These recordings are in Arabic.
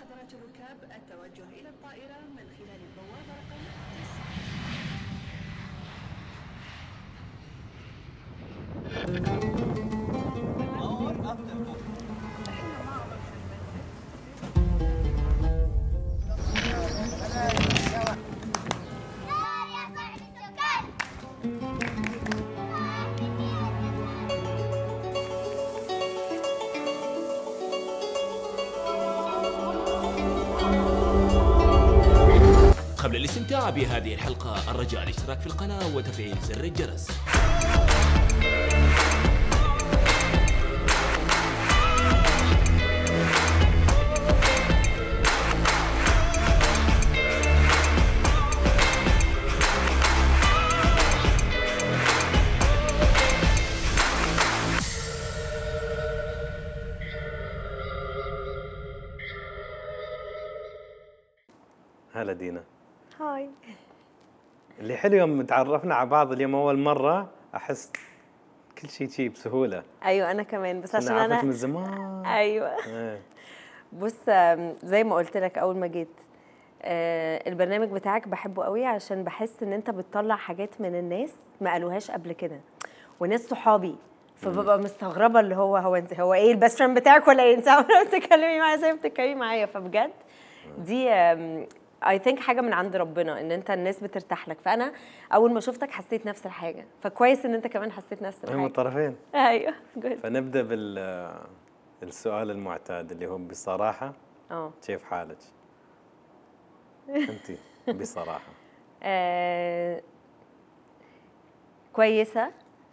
مبادرة الركاب التوجه إلى الطائرة من خلال البوابة رقم 9. قبل الاستمتاع بهذه الحلقة الرجاء الاشتراك في القناة وتفعيل زر الجرس. هلا دينا. هاي. اللي حلو يوم تعرفنا على بعض اليوم أول مرة أحس كل شيء شيء بسهولة. أيوة أنا كمان بس عشان أنا من زمان. أيوة. بص زي ما قلت لك أول ما جيت البرنامج بتاعك بحبه قوي عشان بحس إن أنت بتطلع حاجات من الناس ما قالوهاش قبل كده وناس صحابي، فببقى مستغربة اللي هو إيه البيست فريند بتاعك ولا إيه؟ أنت عمالة بتتكلمي معايا زي ما بتتكلمي معايا، فبجد دي I think حاجة من عند ربنا إن أنت الناس بترتاح لك، فأنا أول ما شفتك حسيت نفس الحاجة، فكويس إن أنت كمان حسيت نفس الحاجة. من الطرفين. أيوه good. فنبدأ بالسؤال المعتاد اللي هو بصراحة. كيف حالك؟ أنتِ بصراحة. كويسة.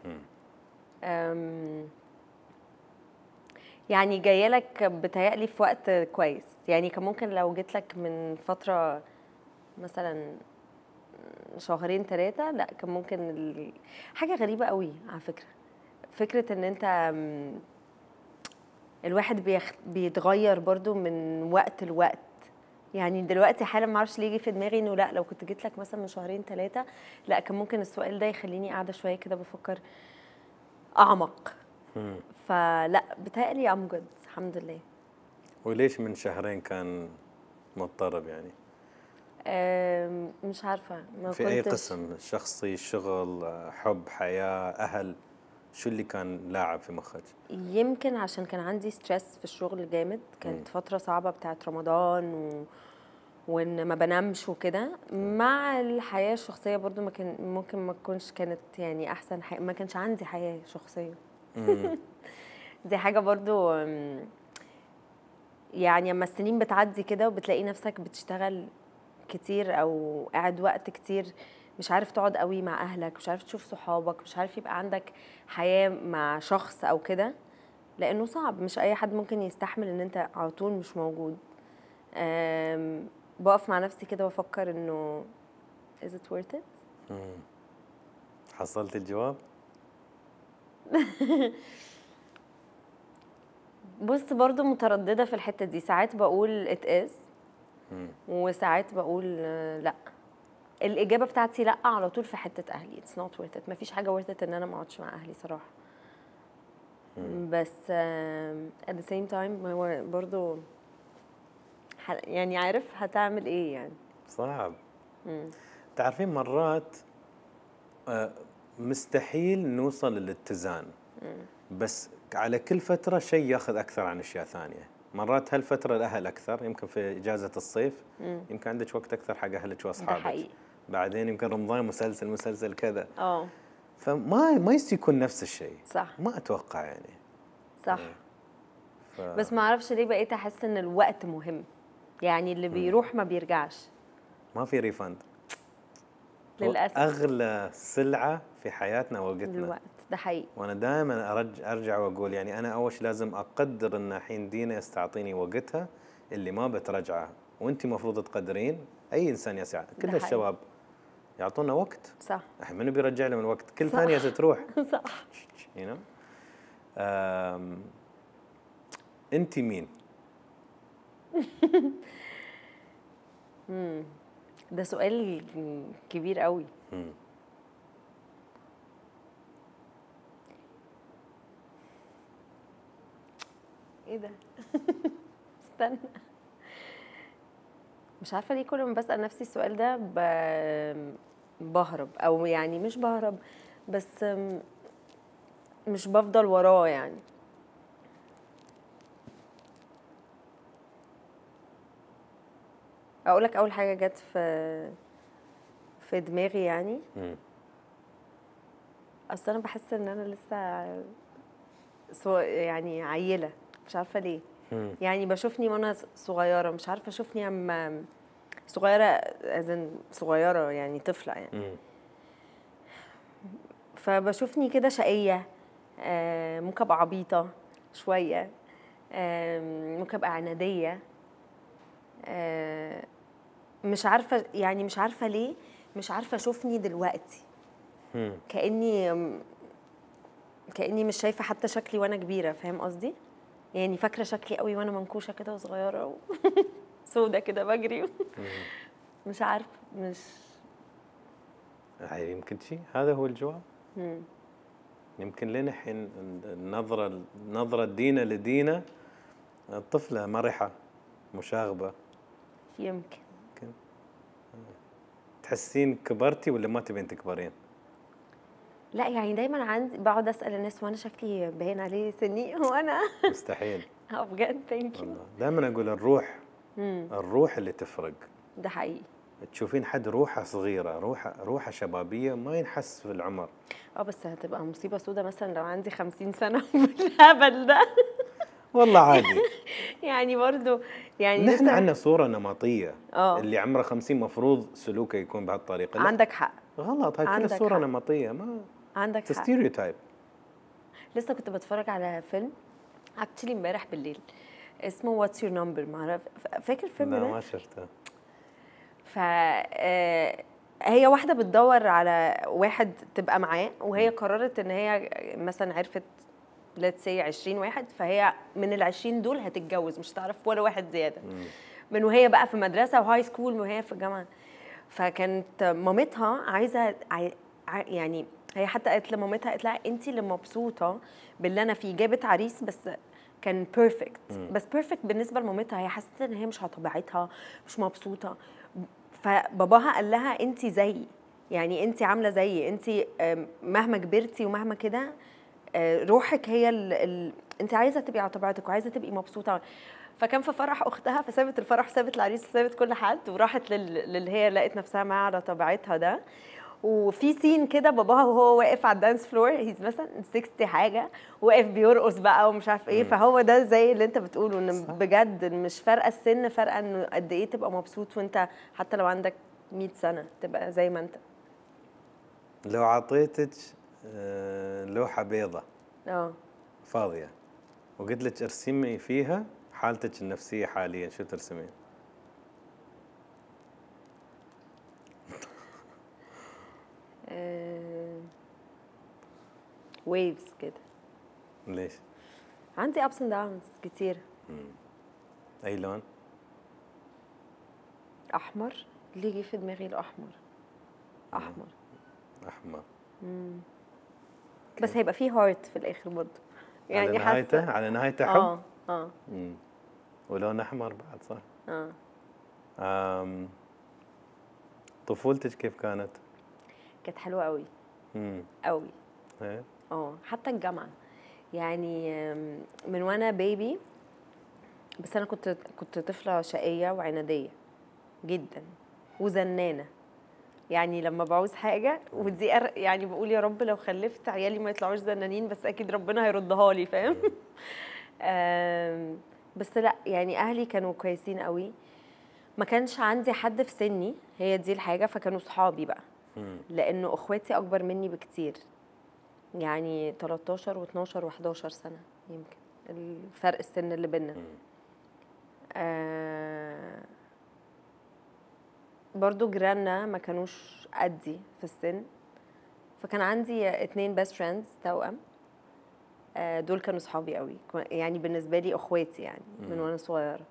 يعني جايه لك بتهيألي في وقت كويس، يعني كان ممكن لو جيت لك من فتره مثلا شهرين 3 لا كان ممكن حاجه غريبه قوي على فكره ان انت الواحد بيتغير برضو من وقت لوقت. يعني دلوقتي حالا ما اعرفش ليه يجي في دماغي انه لا لو كنت جيت لك مثلا من شهرين 3 لا كان ممكن السؤال ده يخليني قاعده شويه كده بفكر اعمق. فلا بتهيألي ام جود الحمد لله. وليش من شهرين كان مضطرب يعني؟ مش عارفه ما في اي قسم؟ شخصي، شغل، حب، حياه، اهل؟ شو اللي كان لاعب في مخك؟ يمكن عشان كان عندي ستريس في الشغل جامد، كانت فتره صعبه بتاعت رمضان وان ما بنامش وكده، مع الحياه الشخصيه برضو ما كان ممكن ما تكونش كانت يعني احسن حاجه، ما كانش عندي حياه شخصيه. دي حاجه برضو يعني اما السنين بتعدي كده وبتلاقي نفسك بتشتغل كتير او قاعد وقت كتير مش عارف تقعد قوي مع اهلك، مش عارف تشوف صحابك، مش عارف يبقى عندك حياه مع شخص او كده، لانه صعب، مش اي حد ممكن يستحمل ان انت على طول مش موجود. بقف مع نفسي كده وافكر انه is it worth it؟ حصلت الجواب؟ بص برضو مترددة في الحتة دي، ساعات بقول it is وساعات بقول لا. الإجابة بتاعتي لا على طول في حتة أهلي it's not worth it، مفيش حاجة worth it إن أنا ما أقعدش مع أهلي صراحة. بس at the same time هو برضو يعني عارف هتعمل إيه يعني؟ صعب. تعرفين مرات مستحيل نوصل للاتزان، بس على كل فترة شيء ياخذ أكثر عن أشياء ثانية. مرات هالفترة الأهل أكثر، يمكن في إجازة الصيف يمكن عندك وقت أكثر حق أهلك وأصحابك، بعدين يمكن رمضان مسلسل كذا. فما يكون نفس الشيء. صح. ما أتوقع يعني. صح. بس ما أعرفش ليه بقيت أحس إن الوقت مهم، يعني اللي بيروح ما بيرجعش. ما في ريفند للأسف. أغلى سلعة في حياتنا وقتنا. الوقت ده حقيقي. وأنا دائما أرجع وأقول يعني أنا أول شيء لازم أقدر إن الحين دينا يستعطيني وقتها اللي ما بترجعه، وأنت مفروض تقدرين أي إنسان يسعى. كل الشباب يعطونا وقت. صح. إحنا منو بيرجع لهم الوقت؟ كل ثانية تروح. صح. you know؟ أنت مين؟ ده سؤال كبير قوي. ايه ده؟ استنى. مش عارفه ليه كل ما بسال نفسي السؤال ده بهرب، او يعني مش بهرب بس مش بفضل وراه يعني. اقول لك اول حاجه جت في دماغي يعني. اصل انا بحس ان انا لسه يعني عيله، مش عارفه ليه. يعني بشوفني وانا صغيره، مش عارفه اشوفني اما صغيره صغيره يعني طفله يعني. فبشوفني كده شقيه، ممكن ابقى عبيطه شويه، ممكن ابقى عناديه، مش عارفه يعني، مش عارفه ليه مش عارفه اشوفني دلوقتي. كأني مش شايفه حتى شكلي وانا كبيره، فاهم قصدي؟ يعني فاكره شكلي قوي وانا منكوشه كده وصغيره سودا كده بجري. مش عارفه، مش يمكن شيء هذا هو الجواب. يمكن لين الحين نظرة دينا لدينا الطفلة مرحة مشاغبة. يمكن تحسين كبرتي ولا ما تبين تكبرين؟ لا يعني دايما عندي بقعد اسال الناس وانا شكلي باين عليه سني وانا مستحيل. بجد ثانك يو. دائما اقول الروح اللي تفرق. ده حقيقي. تشوفين حد روحه صغيره، روحه شبابيه ما ينحس في العمر. بس هتبقى مصيبه سودا مثلا لو عندي 50 سنه بالهبل ده. والله عادي. يعني برضو يعني نحن عندنا صوره نمطيه. اللي عمره 50 مفروض سلوكه يكون بهالطريقه. عندك حق. غلط، هاي كلها صوره نمطيه، ما عندك حق. ستيريوتايب. لسه كنت بتفرج على فيلم اكشلي امبارح بالليل اسمه واتس يور نمبر، معرف فاكر الفيلم ده؟ لا ما شفته. هي واحده بتدور على واحد تبقى معاه، وهي قررت ان هي مثلا عرفت let's say 20 واحد، فهي من ال20 دول هتتجوز، مش هتعرف ولا واحد زياده. من وهي بقى في مدرسه وهاي سكول وهي في الجامعه. فكانت مامتها عايزه يعني هي حتى قالت لمامتها، قالت لها انت اللي مبسوطه باللي انا فيه. جابت عريس بس كان بيرفكت، بس بيرفكت بالنسبه لمامتها. هي حست ان هي مش على طبيعتها، مش مبسوطه. فباباها قال لها انت زيي، يعني انت عامله زيي، انت مهما كبرتي ومهما كده روحك هي انت عايزه تبقي على طبيعتك وعايزه تبقي مبسوطه. فكان في فرح اختها، فسابت الفرح وسابت العريس وسابت كل حد وراحت للي هي لقت نفسها معاه على طبيعتها ده. وفي سين كده باباها وهو واقف على الدانس فلور، هيز مثلا 60 حاجه، واقف بيرقص بقى ومش عارف ايه. فهو ده زي اللي انت بتقوله، ان بجد مش فارقه السن، فارقه انه قد ايه تبقى مبسوط وانت حتى لو عندك 100 سنه تبقى زي ما انت. لو عطيتك لوحه بيضة فاضيه وقلت لك ارسمي فيها حالتك النفسيه حاليا، شو ترسمين؟ ويفز كده. ليش؟ عندي ups and downs كتير. اي لون؟ احمر. ليه جه في دماغي الاحمر؟ احمر. بس هيبقى فيه هارت في الاخر برضه يعني. على نهايته حب. ولون احمر بعد صح. طفولتك كيف كانت؟ كانت حلوه قوي. قوي. حتى الجامعه يعني من وانا بيبي. بس انا كنت طفله شقيه وعناديه جدا وزنانه. يعني لما بعوز حاجه ودي يعني بقول يا رب لو خلفت عيالي ما يطلعوش زنانين، بس اكيد ربنا هيردها لي، فاهم؟ بس لا يعني اهلي كانوا كويسين قوي. ما كانش عندي حد في سني، هي دي الحاجه، فكانوا صحابي بقى. لانه اخواتي اكبر مني بكتير، يعني 13 و12 و11 سنه يمكن الفرق السن اللي بينا. برضو جيراننا ما كانوش قدي في السن، فكان عندي 2 بيست فريندز توأم. دول كانوا صحابي قوي، يعني بالنسبه لي اخواتي يعني من وانا صغيره.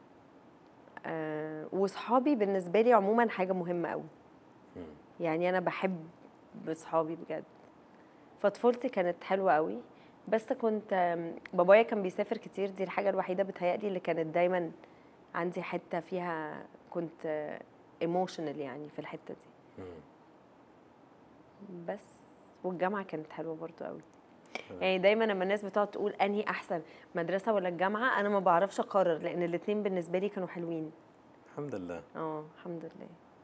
وصحابي بالنسبه لي عموما حاجه مهمه قوي. يعني انا بحب صحابي بجد. فطفولتي كانت حلوه قوي. بس كنت بابايا كان بيسافر كتير، دي الحاجه الوحيده بتهيألي اللي كانت دايما عندي حته فيها كنت ايموشنال يعني في الحته دي. بس والجامعه كانت حلوه برضو قوي. يعني دايما لما الناس بتقعد تقول انهي احسن، مدرسه ولا الجامعه، انا ما بعرفش اقرر لان الاثنين بالنسبه لي كانوا حلوين. الحمد لله. الحمد لله.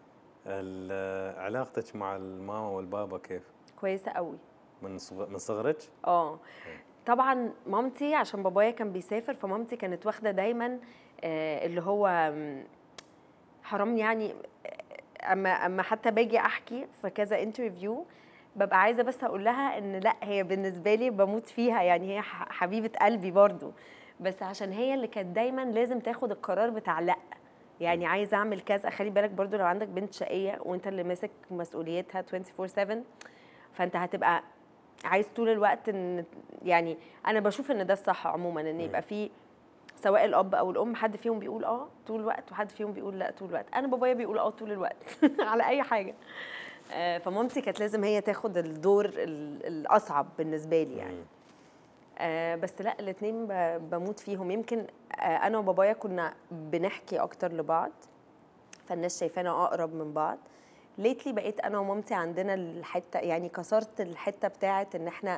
علاقتك مع الماما والبابا كيف؟ كويسه قوي. من صغرك؟ طبعا مامتي عشان بابايا كان بيسافر، فمامتي كانت واخده دايما اللي هو حرام يعني. اما حتى باجي احكي في كذا انترفيو ببقى عايزه بس اقول لها ان لا، هي بالنسبه لي بموت فيها، يعني هي حبيبه قلبي برضو، بس عشان هي اللي كانت دايما لازم تاخد القرار بتاع لا، يعني عايزه اعمل كذا. خلي بالك برضو لو عندك بنت شقيه وانت اللي ماسك مسؤوليتها 24/7، فانت هتبقى عايز طول الوقت ان يعني انا بشوف ان ده الصح عموما، ان يبقى في سواء الاب او الام حد فيهم بيقول طول الوقت وحد فيهم بيقول لا طول الوقت. انا بابايا بيقول طول الوقت على اي حاجه. فمامتي كانت لازم هي تاخد الدور الاصعب بالنسبه لي يعني. بس لا، الاثنين بموت فيهم. يمكن انا وبابايا كنا بنحكي اكتر لبعض، فالناس شايفانا اقرب من بعض. ليتلي بقيت انا ومامتي عندنا الحته، يعني كسرت الحته بتاعه ان احنا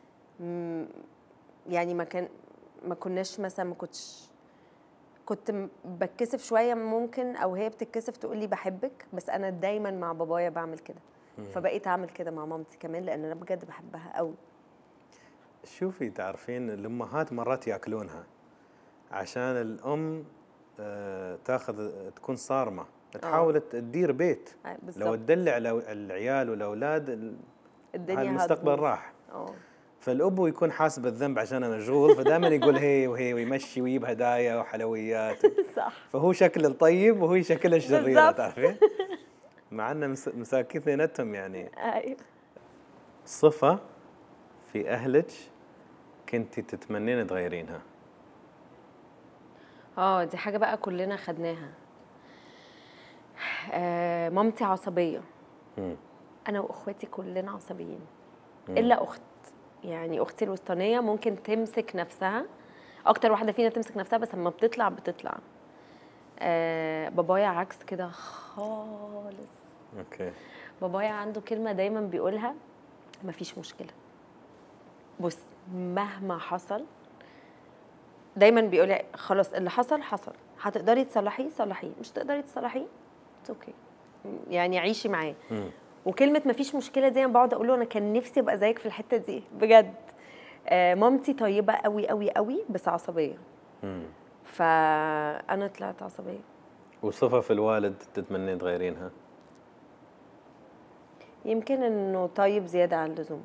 يعني ما كناش مثلا، كنت بتكسف شويه ممكن، او هي بتتكسف تقول لي بحبك، بس انا دايما مع بابايا بعمل كده. فبقيت اعمل كده مع مامتي كمان لان انا بجد بحبها قوي. شوفي، تعرفين الامهات مرات ياكلونها عشان الام تكون صارمه، تحاول تدير بيت. لو تدلع العيال والاولاد الدنيا المستقبل هتبوظ. راح. فالأبو يكون حاسس بالذنب عشان مشغول، فدائما يقول هي وهي ويمشي ويجيب هدايا وحلويات. صح. فهو شكل الطيب وهي شكل الشريرة، تعرفين؟ مع ان مساكين اثنيناتهم يعني. ايوه. صفة في أهلك كنتي تتمنين تغيرينها؟ دي حاجة بقى كلنا خدناها. مامتي عصبية. أنا وأخواتي كلنا عصبيين إلا أخت، يعني أختي الوسطانية ممكن تمسك نفسها، أكتر واحدة فينا تمسك نفسها، بس لما بتطلع. بابايا عكس كده خالص. اوكي. بابايا عنده كلمة دايما بيقولها: مفيش مشكلة. بص، مهما حصل دايما بيقول خلاص اللي حصل حصل، هتقدري تصلحيه صلحيه، مش تقدري تصلحيه اوكي، يعني عيشي معاه. وكلمه مفيش مشكله دي انا بقعد اقول له انا كان نفسي ابقى زيك في الحته دي بجد. مامتي طيبه قوي قوي قوي بس عصبيه. فانا طلعت عصبيه. وصفه في الوالد تتمنين تغيرينها؟ يمكن انه طيب زياده عن اللزوم.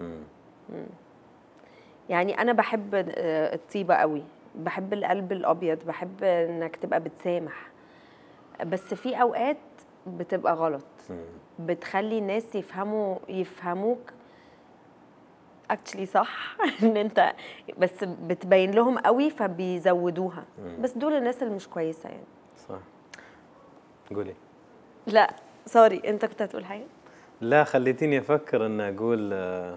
يعني انا بحب الطيبه قوي، بحب القلب الابيض، بحب انك تبقى بتسامح، بس في اوقات بتبقى غلط. بتخلي الناس يفهموك اكشلي صح ان انت بس بتبين لهم قوي فبيزودوها. بس دول الناس اللي مش كويسه يعني. صح. قولي. لا سوري، انت كنت هتقول حاجه؟ لا، خليتيني افكر ان اقول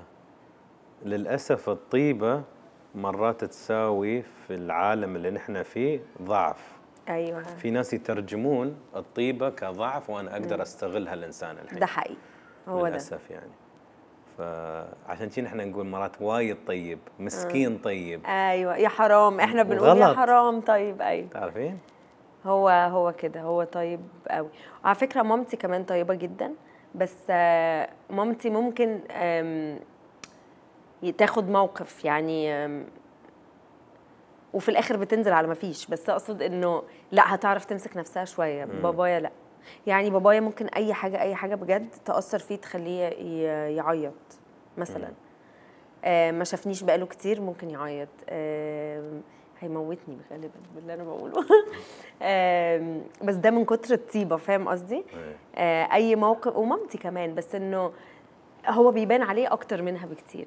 للاسف الطيبه مرات تساوي في العالم اللي نحن فيه ضعف. ايوه. في ناس يترجمون الطيبه كضعف، وانا اقدر استغل هالانسان الحين. ده حقيقي، هو للاسف ده. يعني فعشان كذا نحن نقول مرات وايد طيب، مسكين طيب. ايوه يا حرام، احنا بنقول يا حرام طيب. ايوه تعرفين، هو كده، هو طيب قوي. وعلى فكره مامتي كمان طيبه جدا، بس مامتي ممكن تاخد موقف يعني، وفي الاخر بتنزل على ما فيش، بس اقصد انه لا، هتعرف تمسك نفسها شويه. بابايا لا، يعني بابايا ممكن اي حاجه بجد تاثر فيه تخليه يعيط مثلا. ما شافنيش بقاله كتير ممكن يعيط. هيموتني غالبا باللي انا بقوله. بس ده من كتر الطيبه، فاهم قصدي؟ اي موقف. ومامتي كمان، بس انه هو بيبان عليه اكتر منها بكتير.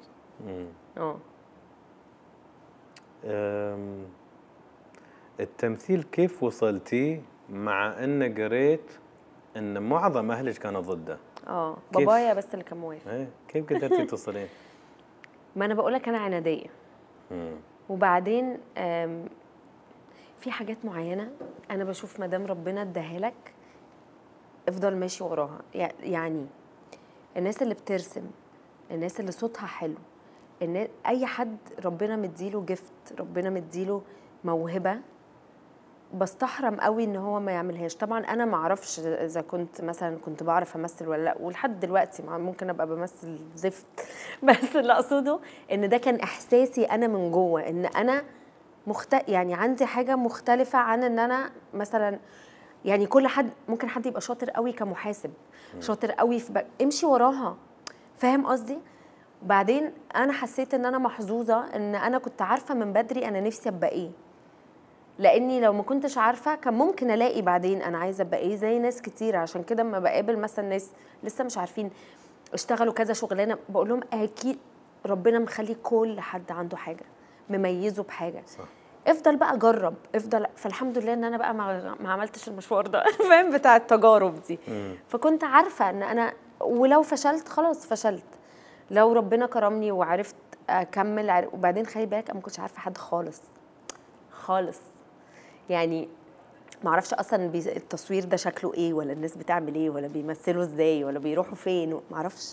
التمثيل كيف وصلتي مع ان قريت ان معظم اهلك كانوا ضده؟ بابايا بس اللي كان موافق. كيف قدرتي توصلين؟ ما انا بقول لك انا عناديه. وبعدين في حاجات معينه انا بشوف ما دام ربنا اداها لك افضل ماشي وراها. يعني الناس اللي بترسم، الناس اللي صوتها حلو، اي حد ربنا مديله جفت، ربنا مديله موهبه، بستحرم قوي ان هو ما يعملهاش. طبعا انا ما اعرفش اذا كنت بعرف امثل ولا لا، ولحد دلوقتي ممكن ابقى بمثل زفت بس اللي اقصده ان ده كان احساسي انا من جوه، ان انا يعني عندي حاجه مختلفه عن ان انا مثلا، يعني كل حد ممكن حد يبقى شاطر قوي كمحاسب، شاطر قوي في امشي وراها، فاهم قصدي؟ وبعدين انا حسيت ان انا محظوظه ان انا كنت عارفه من بدري انا نفسي ابقى ايه، لاني لو ما كنتش عارفه كان ممكن الاقي بعدين انا عايزه ابقى ايه، زي ناس كتير. عشان كده اما بقابل مثلا ناس لسه مش عارفين اشتغلوا كذا شغلانه، بقول لهم اكيد ربنا مخلي كل حد عنده حاجه مميزه بحاجه، صح. افضل بقى جرب، فالحمد لله ان انا بقى ما عملتش المشوار ده فاهم، بتاع التجارب دي. فكنت عارفه ان انا ولو فشلت خلاص فشلت، لو ربنا كرمني وعرفت اكمل. وبعدين خلي بالك انا ما كنتش عارفه حد خالص خالص، يعني ما اعرفش اصلا التصوير ده شكله ايه، ولا الناس بتعمل ايه، ولا بيمثلوا ازاي، ولا بيروحوا فين، ما اعرفش.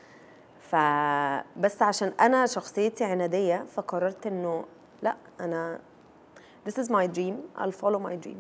فبس عشان انا شخصيتي عناديه فقررت انه لا، انا this is my dream, I'll follow my dream.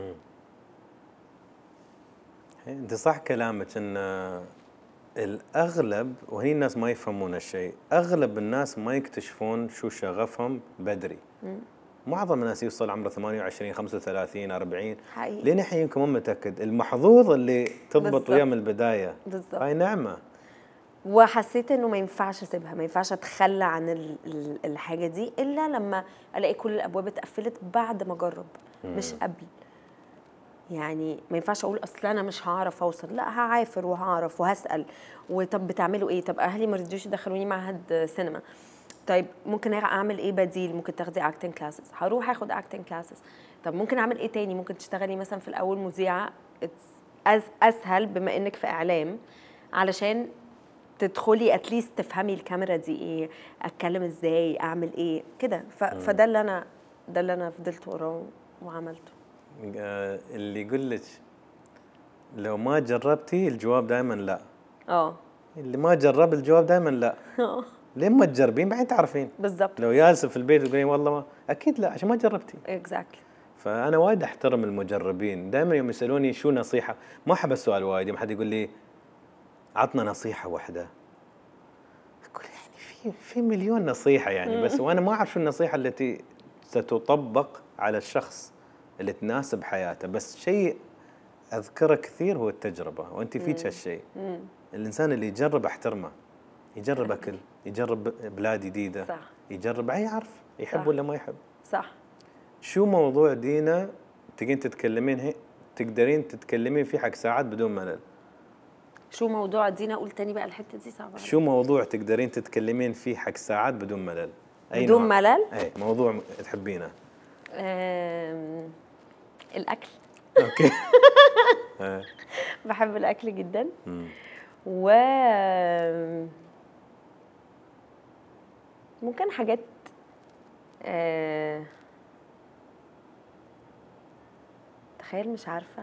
انت صح كلامك ان الاغلب، وهي الناس ما يفهمون الشيء، اغلب الناس ما يكتشفون شو شغفهم بدري. معظم الناس يوصل عمره 28 35 40 حقيقي. لين الحين يمكن مو متاكد. المحظوظ اللي تضبط وياه من البدايه، بالظبط، هاي نعمه. وحسيت انه ما ينفعش اسيبها، ما ينفعش اتخلى عن الحاجه دي الا لما الاقي كل الابواب اتقفلت بعد ما اجرب، مش قبل. يعني ما ينفعش اقول اصل انا مش هعرف اوصل، لا هعافر وهعرف وهسال. وطب بتعملوا ايه؟ طب اهلي ما رضيوش يدخلوني معهد سينما، طيب ممكن اعمل ايه بديل؟ ممكن تاخدي اكتنج كلاسز، هروح اخد اكتنج كلاسز. طب ممكن اعمل ايه تاني؟ ممكن تشتغلي مثلا في الاول مذيعه، اسهل بما انك في اعلام، علشان تدخلي اتليست تفهمي الكاميرا دي ايه، اتكلم ازاي، اعمل ايه كده. فده اللي انا فضلت وراه وعملته. اللي يقول لك لو ما جربتي الجواب دائما لا. اللي ما جرب الجواب دائما لا. لين ما تجربين بعدين تعرفين. بالضبط. لو جالسه في البيت وتقولين والله ما، اكيد لا، عشان ما جربتي. اكزاكتلي. فانا وايد احترم المجربين. دائما يوم يسالوني شو نصيحه، ما احب السؤال وايد. يوم حد يقول لي عطنا نصيحه واحده، اقول يعني في مليون نصيحه يعني، بس وانا ما اعرف شو النصيحه التي ستطبق على الشخص اللي تناسب حياته. بس شيء اذكره كثير هو التجربه، وانت فيك هالشيء. الانسان اللي يجرب احترمه، يجرب اكل، يجرب بلاد جديده، صح. يجرب يعرف يحب ولا ما يحب. صح. شو موضوع دينا تقدرين تتكلمين فيه حق ساعات بدون ملل؟ شو موضوع دينا؟ قول تاني بقى، الحته دي صعبه. شو موضوع تقدرين تتكلمين فيه حق ساعات بدون ملل؟ بدون ملل؟ اي موضوع تحبينه. الاكل. اوكي. بحب الاكل جدا. و ممكن حاجات تخيل، مش عارفه.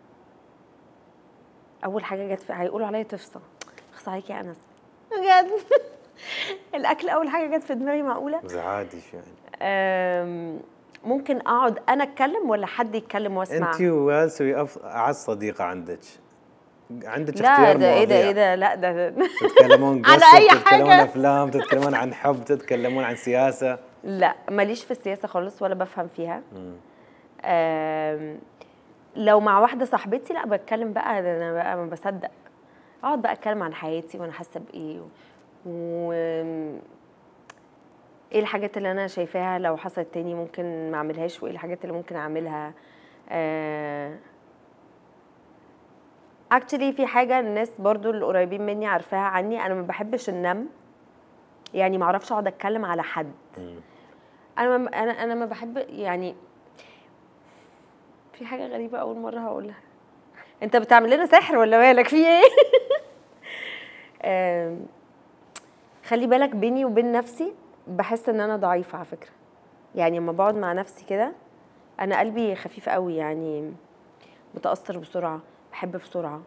اول حاجه جت هيقولوا عليا تفصى، اخص عليكي يا انس بجد. الاكل اول حاجه جت في دماغي. معقوله؟ عادي شو يعني. ممكن اقعد انا اتكلم ولا حد يتكلم واسمع؟ انت وياسوي اعز صديقه عندك لا اختيار مواضيع. ايه ده لا ده تتكلمون على قصه، اي تتكلمون حاجه، افلام، تتكلمون عن حب، تتكلمون عن سياسه. لا ماليش في السياسه خالص ولا بفهم فيها. لو مع واحده صاحبتي لا بتكلم بقى، انا بقى ما بصدق اقعد بقى اتكلم عن حياتي وانا حاسه بايه ايه الحاجات اللي انا شايفاها لو حصلت تاني ممكن ما اعملهاش، وايه الحاجات اللي ممكن اعملها. اكشلي في حاجه الناس برضو اللي قريبين مني عارفاها عني، انا ما بحبش النم، يعني ما اعرفش اقعد اتكلم على حد. انا ما بحب، يعني في حاجه غريبه اول مره هقولها. انت بتعمل لنا سحر ولا مالك في ايه؟ خلي بالك، بيني وبين نفسي بحس ان انا ضعيفه على فكره. يعني لما بقعد مع نفسي كده انا قلبي خفيف قوي، يعني متاثر بسرعه، بحب بسرعه.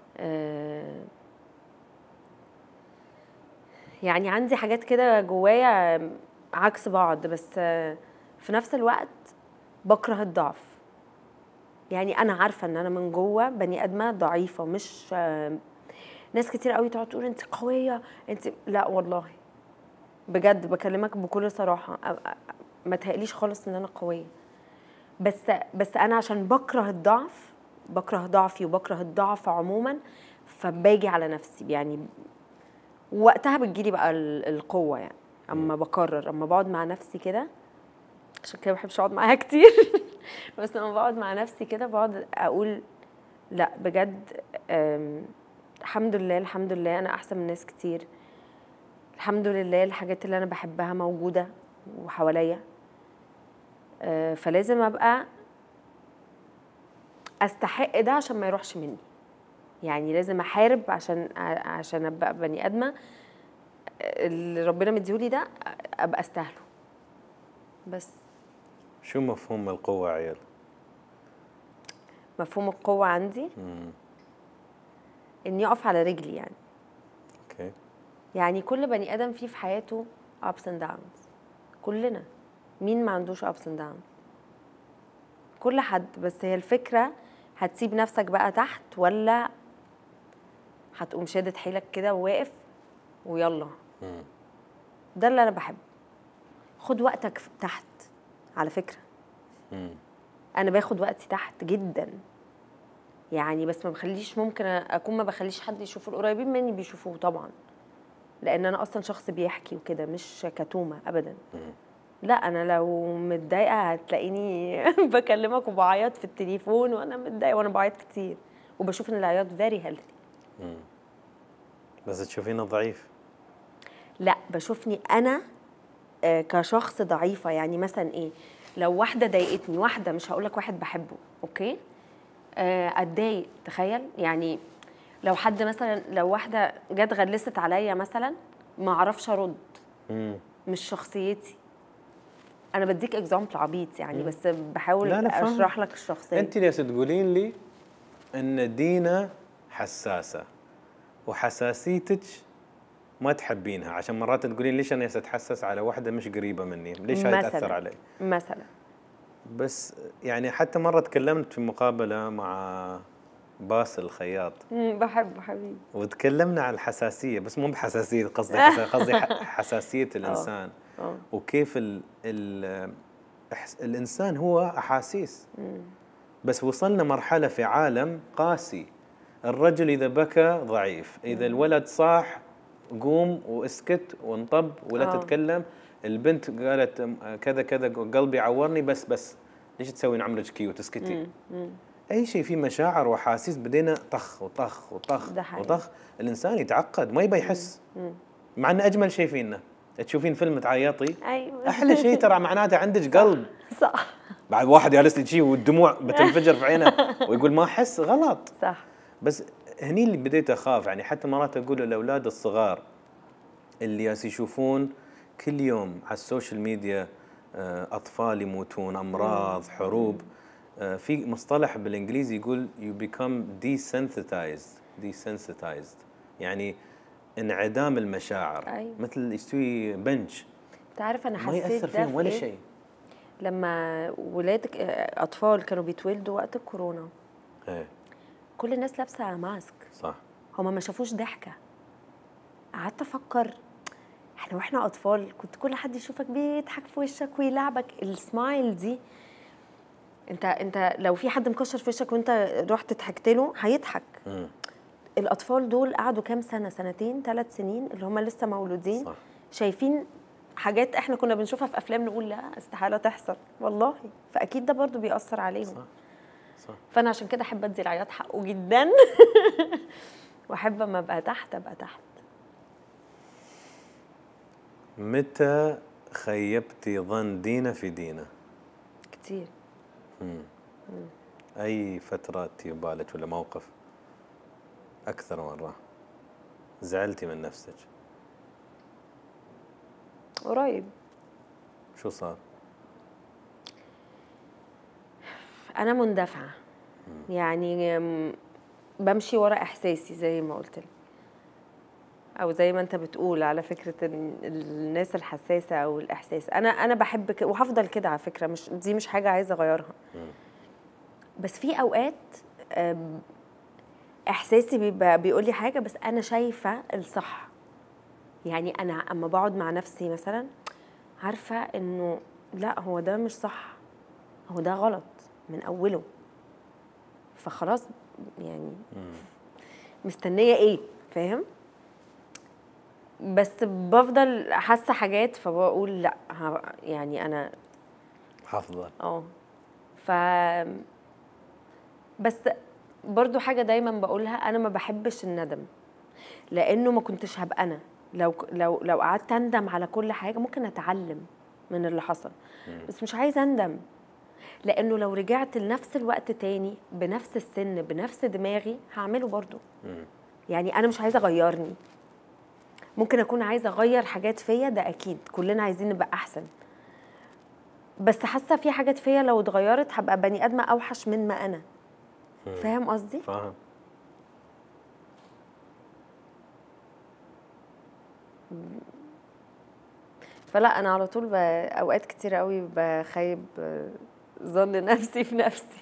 يعني عندي حاجات كده جوايا عكس بعض، بس في نفس الوقت بكره الضعف. يعني انا عارفه ان انا من جوه بني ادمه ضعيفه، مش ناس كتير قوي تقعد تقول انت قويه، انت لا والله بجد بكلمك بكل صراحه، ما تهيأليش خالص ان انا قويه. بس انا عشان بكره الضعف، بكره ضعفي وبكره الضعف عموما، فباجي على نفسي يعني. وقتها بتجيلي بقى القوه يعني، اما بقرر، اما بقعد مع نفسي كده. عشان كده ما بحبش اقعد معاها كتير. بس لما بقعد مع نفسي كده بقعد اقول لا بجد، الحمد لله الحمد لله انا احسن من ناس كتير. الحمد لله الحاجات اللي انا بحبها موجوده وحواليا. فلازم ابقى استحق ده عشان ما يروحش مني. يعني لازم احارب عشان ابقى بني ادمه اللي ربنا مديهولي ده ابقى استاهله. بس شو مفهوم القوة عيال؟ مفهوم القوه عندي اني اقف على رجلي يعني. اوكي. يعني كل بني ادم فيه في حياته ups and downs. كلنا، مين ما عندوش ups and downs؟ كل حد. بس هي الفكره، هتسيب نفسك بقى تحت ولا هتقوم شادد حيلك كده وواقف ويلا؟ ده اللي انا بحبه. خد وقتك تحت على فكره. انا باخد وقتي تحت جدا يعني، بس ما بخليش، ممكن اكون ما بخليش حد يشوفه. القريبين مني بيشوفوه طبعا، لان انا اصلا شخص بيحكي وكده، مش كتومه ابدا. لا انا لو متضايقه هتلاقيني بكلمك وبعيط في التليفون وانا متضايقه، وانا بعيط كتير وبشوف ان العياط فيري هيلثي. بس تشوفينه ضعيف؟ لا بشوفني انا كشخص ضعيفه. يعني مثلا ايه، لو واحده ضايقتني، واحده مش هقول لك واحد بحبه، اوكي، اتضايق. تخيل يعني لو حد مثلا، لو واحده جت غلست عليا مثلا، ما اعرفش ارد. مش شخصيتي. انا بديك اكزامبل عبيط يعني، بس بحاول اشرح لك الشخصيه. انت ليش تقولين لي ان دينا حساسه وحساسيتك ما تحبينها؟ عشان مرات تقولين ليش انا اتحسس على واحده مش قريبه مني، ليش هاي تاثر علي مثلا. بس يعني حتى مره تكلمت في مقابله مع باسل الخياط، بحبه حبيبي، وتكلمنا عن الحساسيه، بس مو بحساسيه قصدي، قصدي حساسيه الانسان. وكيف الانسان هو احاسيس. بس وصلنا مرحله في عالم قاسي. الرجل اذا بكى ضعيف، اذا الولد صاح قوم واسكت وانطب ولا تتكلم. البنت قالت كذا كذا قلبي عورني، بس ليش تسوين عمرك كيوت اسكتي؟ اي شيء فيه مشاعر واحاسيس بدينا طخ وطخ وطخ وطخ. الانسان يتعقد، ما يبي يحس. مع انه اجمل شيء فينا. تشوفين فيلم تعيطي، ايوه احلى شيء ترى معناته عندك قلب. صح. بعد واحد جالس لي شيء والدموع بتنفجر في عينه ويقول ما احس، غلط. صح. بس هني اللي بديت اخاف يعني. حتى مرات اقول للاولاد الصغار اللي يشوفون كل يوم على السوشيال ميديا اطفال يموتون، امراض، حروب، في مصطلح بالانجليزي يقول you become desensitized، يعني انعدام المشاعر. أيوة. مثل يستوي بنش. تعرف انا ما حسيت يأثر ده فيهم ولا إيه؟ شيء. لما ولادك اطفال كانوا بيتولدوا وقت الكورونا، كل الناس لابسه ماسك، صح، هما ما شافوش ضحكه. قعدت افكر، احنا واحنا اطفال كنت كل حد يشوفك بيضحك في وشك ويلعبك. السمايل دي، انت لو في حد مكشر في وشك وانت رحت ضحكت له هيضحك. الاطفال دول قعدوا كام سنه، سنتين 3 سنين، اللي هم لسه مولودين، صح. شايفين حاجات احنا كنا بنشوفها في افلام نقول لا استحاله تحصل والله. فاكيد ده برضو بيأثر عليهم. صح. صح. فانا عشان كده احب ادي العياط حقه جدا. واحب اما ابقى تحت ابقى تحت. متى خيبتي ظن دينا في دينا؟ كتير. اي فتره تبالك ولا موقف اكثر مره زعلتي من نفسك؟ قريب. شو صار؟ انا مندفعه، يعني بمشي ورا احساسي زي ما قلت لك، او زي ما انت بتقول على فكره الناس الحساسه او الاحساس. انا بحب كده وهفضل كده على فكره، مش حاجه عايزه اغيرها. بس في اوقات احساسي بيقول لي حاجه بس انا شايفه الصح. يعني انا اما بقعد مع نفسي مثلا عارفه انه لا، هو ده مش صح، هو ده غلط من اوله، فخلاص يعني مستنيه ايه، فاهم؟ بس بفضل حاسه حاجات فبقول لا، يعني انا هفضل ف بس برضو حاجه دايما بقولها، انا ما بحبش الندم، لانه ما كنتش هبقى انا لو قعدت اندم على كل حاجه. ممكن اتعلم من اللي حصل بس مش عايزه اندم، لانه لو رجعت لنفس الوقت تاني بنفس السن بنفس دماغي هعمله برضو. يعني انا مش عايزه اغيرني، ممكن اكون عايزه اغير حاجات فيا، ده اكيد كلنا عايزين نبقى احسن، بس حاسه في حاجات فيا لو اتغيرت هبقى بني ادمه اوحش من ما انا. فاهم قصدي؟ فاهم. فلا انا على طول اوقات كتير قوي بخيب ظن نفسي في نفسي.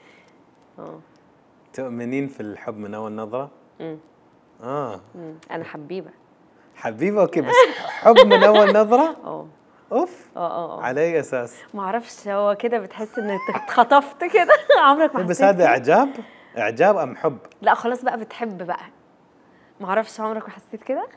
تؤمنين في الحب من اول نظره؟ انا حبيبه. حبيبه اوكي، بس حب من اول نظره؟ اوف. على اي اساس؟ ما اعرفش، هو كده بتحس ان اتخطفت كده. عمرك ما حسيت بس هذا اعجاب ام حب؟ لا خلاص بقى بتحب بقى. ما اعرفش، عمرك ما حسيت كده؟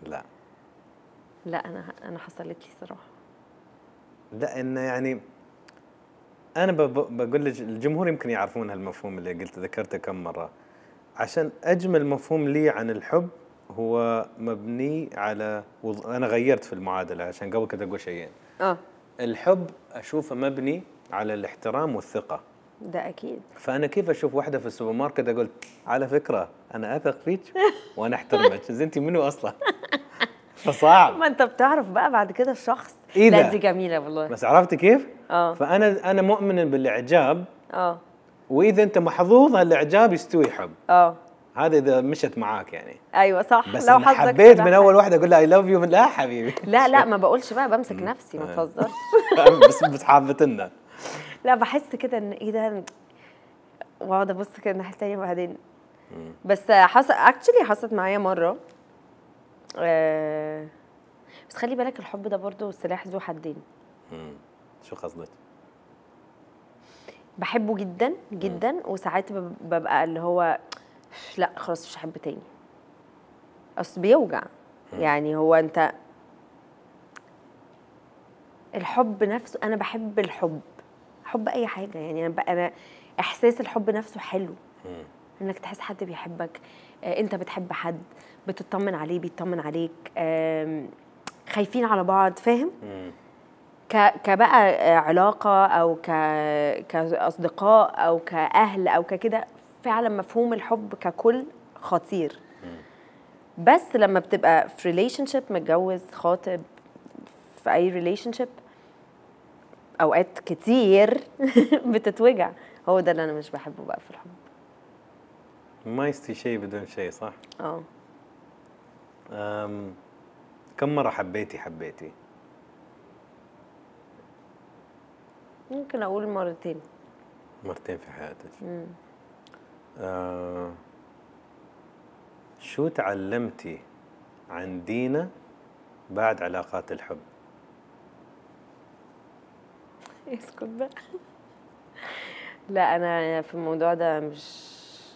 لا انا حصلت لي صراحه. لا انه يعني انا بقول لك الجمهور يمكن يعرفون هالمفهوم اللي قلت ذكرته كم مره، عشان اجمل مفهوم لي عن الحب هو مبني على انا غيرت في المعادله، عشان قبل كده اقول شيئين. الحب اشوفه مبني على الاحترام والثقه. ده اكيد. فانا كيف اشوف واحده في السوبر ماركت اقول على فكره انا اثق فيك وانا احترمك، انت منو اصلا؟ فصعب. ما انت بتعرف بقى بعد كده الشخص. لا دي جميله والله. بس عرفت كيف؟ فانا مؤمن بالاعجاب. واذا انت محظوظ هالاعجاب يستوي حب. هذا اذا مشت معاك يعني. ايوه صح. بس لو حبيت من اول واحده اقول لها اي لاف يو، لا حبيبي. لا ما بقولش بقى، بمسك نفسي، ما تهزرش. بس حابتنا. لا بحس كده ان ايه ده، واقعد ابص كده الناحيه الثانيه وبعدين. بس حصلت معايا مره. بس خلي بالك الحب ده برضو سلاح ذو حدين. شو قصدك؟ بحبه جدا جدا، وساعات ببقى اللي هو لا خلاص مش هحب تاني، اصل بيوجع. يعني هو انت الحب نفسه، انا بحب الحب، حب اي حاجه. يعني انا احساس الحب نفسه حلو، انك تحس حد بيحبك، انت بتحب حد، بتطمن عليه بيطمن عليك، خايفين على بعض، فاهم؟ كبقى علاقه او كاصدقاء او كاهل او كده، فعلا مفهوم الحب ككل خطير. بس لما بتبقى في ريليشن شيب، متجوز، خاطب، في اي ريليشن شيب، اوقات كتير بتتوجع. هو ده اللي انا مش بحبه بقى في الحب. ما يستوي شيء بدون شيء، صح؟ كم مرة حبيتي؟ ممكن اقول مرتين في حياتك. شو تعلمتي عن دينا بعد علاقات الحب؟ اسكت بقى. لا انا في الموضوع ده مش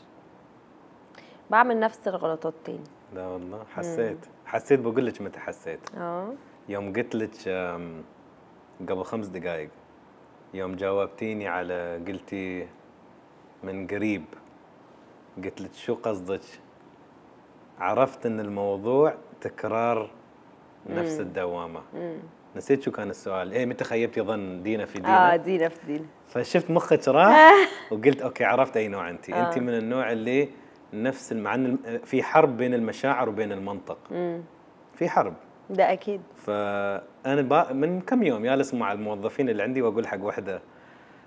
بعمل نفس الغلطات تاني. لا والله حسيت بقول لك متى حسيت. يوم قلت لك قبل 5 دقائق، يوم جاوبتيني على قلتي من قريب، قلت لك شو قصدك، عرفت ان الموضوع تكرار نفس الدوامه. نسيت شو كان السؤال. متى خيبتي ظن دينا في دينا؟ دينا في دينا. فشفت مخك راح وقلت اوكي عرفت اي نوع انت. انت من النوع اللي نفس مع في حرب بين المشاعر وبين المنطق. في حرب. ده اكيد. فانا من كم يوم جالس مع الموظفين اللي عندي واقول حق واحده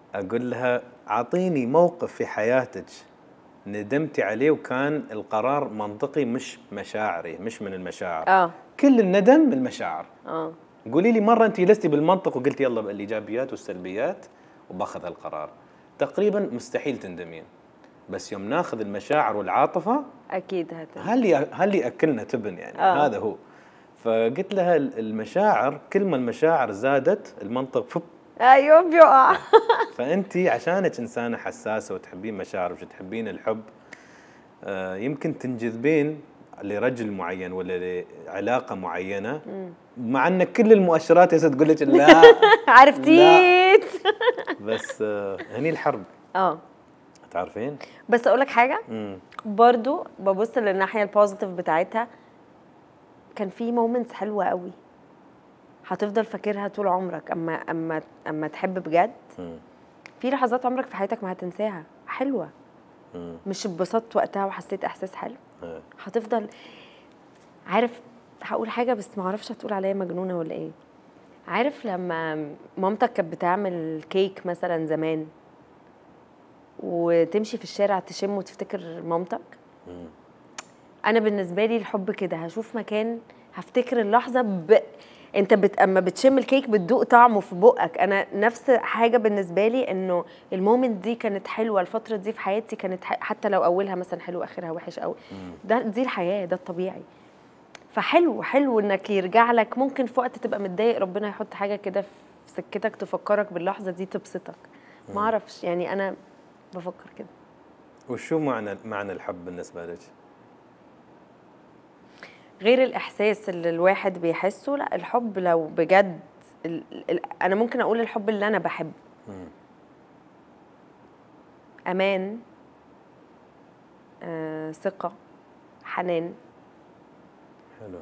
اقول لها اعطيني موقف في حياتك ندمتي عليه وكان القرار منطقي مش مشاعري، مش من المشاعر. كل الندم من المشاعر. قولي لي مره انت جلستي بالمنطق وقلتي يلا بالايجابيات والسلبيات وباخذ القرار. تقريبا مستحيل تندمين، بس يوم ناخذ المشاعر والعاطفه اكيد هل ياكلنا تبن يعني. هذا هو. فقلت لها المشاعر كل ما المشاعر زادت المنطق فب ايوه بيقع. فانت عشانك انسانه حساسه وتحبين مشاعرك وتحبين الحب، يمكن تنجذبين لرجل معين ولا لعلاقه معينه، مع ان كل المؤشرات تقول لك لا عرفتيت. بس هني الحرب. تعرفين؟ بس اقول لك حاجه، برضو ببص للناحيه البوزيتيف بتاعتها. كان في مومنتس حلوه قوي هتفضل فاكرها طول عمرك. اما تحب بجد، في لحظات عمرك في حياتك ما هتنساها، حلوه. مش اتبسطت وقتها وحسيت احساس حلو، هتفضل. عارف، هقول حاجه بس ما اعرفش هتقول عليا مجنونه ولا ايه. عارف لما مامتك كانت بتعمل كيك مثلا زمان، وتمشي في الشارع تشم وتفتكر مامتك؟ انا بالنسبه لي الحب كده، هشوف مكان هفتكر اللحظه انت اما بتشم الكيك بتدوق طعمه في بقك. انا نفس حاجه بالنسبه لي، انه المومنت دي كانت حلوه، الفتره دي في حياتي كانت حتى لو اولها مثلا حلو اخرها وحش قوي. دي الحياه، ده الطبيعي. فحلو انك يرجع لك. ممكن في وقت تبقى متضايق ربنا يحط حاجه كده في سكتك تفكرك باللحظه دي تبسطك. ما اعرفش يعني، انا بفكر كده. وشو معنى الحب بالنسبه لك؟ غير الإحساس اللي الواحد بيحسه، لا الحب لو بجد أنا ممكن أقول الحب اللي أنا بحبه. أمان، ثقة، حنان. حلو.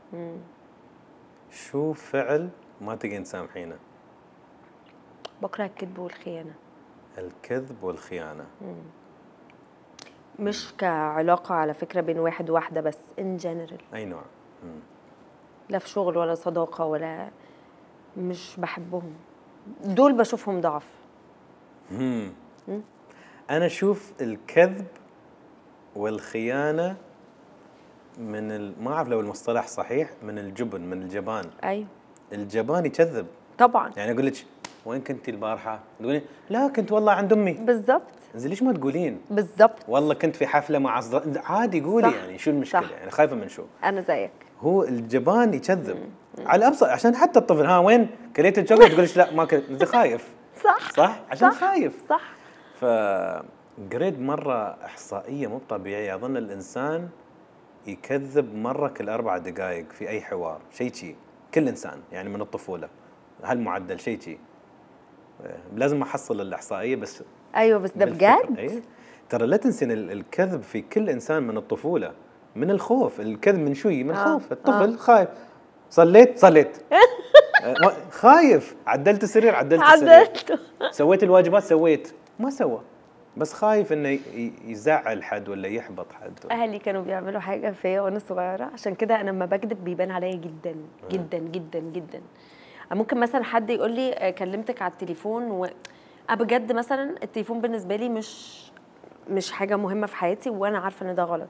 شو فعل ما تقين تسامحينه؟ بكره الكذب والخيانة. الكذب والخيانة. مش كعلاقة على فكرة بين واحد وواحدة بس، in general. أي نوع؟ لا في شغل ولا صداقة ولا، مش بحبهم دول، بشوفهم ضعف. أنا أشوف الكذب والخيانة من ما أعرف لو المصطلح صحيح، من الجبن، من الجبان. أيوه، الجبان يكذب طبعا. يعني أقول لك وين كنتي البارحة؟ تقولين لا كنت والله عند أمي. بالضبط. زين ليش ما تقولين؟ بالضبط. والله كنت في حفلة مع عادي قولي. صح. يعني شو المشكلة؟ صح. يعني خايفة من شو؟ أنا زيك. هو الجبان يكذب على أبسط، عشان حتى الطفل ها وين كليت الشوكولاتة تقول لا ما كنت، أنت خايف. صح عشان صح. خايف. صح. فقريت مرة إحصائية مو طبيعية، أظن الإنسان يكذب مرة كل 4 دقائق في أي حوار، شيء كل إنسان يعني من الطفولة هالمعدل شيء. لازم أحصل الإحصائية بس. أيوة بس ده بجد. أيه؟ ترى لا تنسين الكذب في كل إنسان من الطفولة، من الخوف. الكذب من شو؟ من الخوف. الطفل خايف. صليت خايف. عدلت السرير عدلته. سويت الواجبات ما سوى، بس خايف انه يزعل حد ولا يحبط حد. اهلي كانوا بيعملوا حاجه فيا وانا صغيره، عشان كده انا لما بكذب بيبان عليا جدا جدا جدا جدا. ممكن مثلا حد يقول لي كلمتك على التليفون بجد مثلا التليفون بالنسبه لي مش حاجه مهمه في حياتي، وانا عارفه ان ده غلط.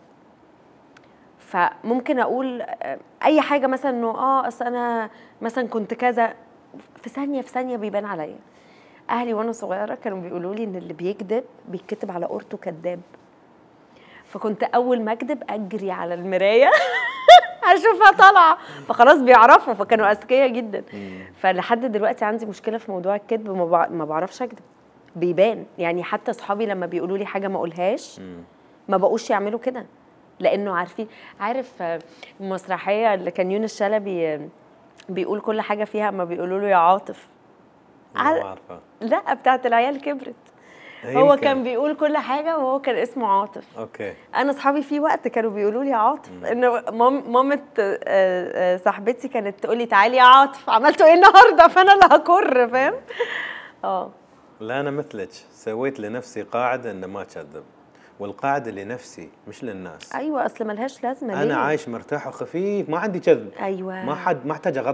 فممكن اقول اي حاجه مثلا انه اصل انا مثلا كنت كذا، في ثانيه بيبان عليا. اهلي وانا صغيره كانوا بيقولوا لي ان اللي بيكذب بيتكتب على قورته كذاب. فكنت اول ما اكذب اجري على المرايه اشوفها طالعه، فخلاص بيعرفوا، فكانوا اذكياء جدا. فلحد دلوقتي عندي مشكله في موضوع الكذب، ما بعرفش اكذب، بيبان. يعني حتى صحابي لما بيقولوا لي حاجه ما اقولهاش ما بقوش يعملوا كده، لانه عارف المسرحيه اللي كان يونس شلبي بيقول كل حاجه فيها اما بيقولوا له يا عاطف. عارفه؟ لا بتاعت العيال كبرت. هو كان بيقول كل حاجه وهو كان اسمه عاطف. اوكي. انا اصحابي في وقت كانوا بيقولوا لي عاطف، ان مامه صاحبتي كانت تقول لي تعالي يا عاطف، عملتوا ايه النهارده؟ فانا اللي هكر، فاهم؟ لا انا مثلك سويت لنفسي قاعده ان ما اكذب، والقاعده لنفسي مش للناس. ايوه، اصل ملهاش لازمه. انا عايش مرتاح وخفيف، ما عندي كذب. ايوه، ما احتاج اغطي.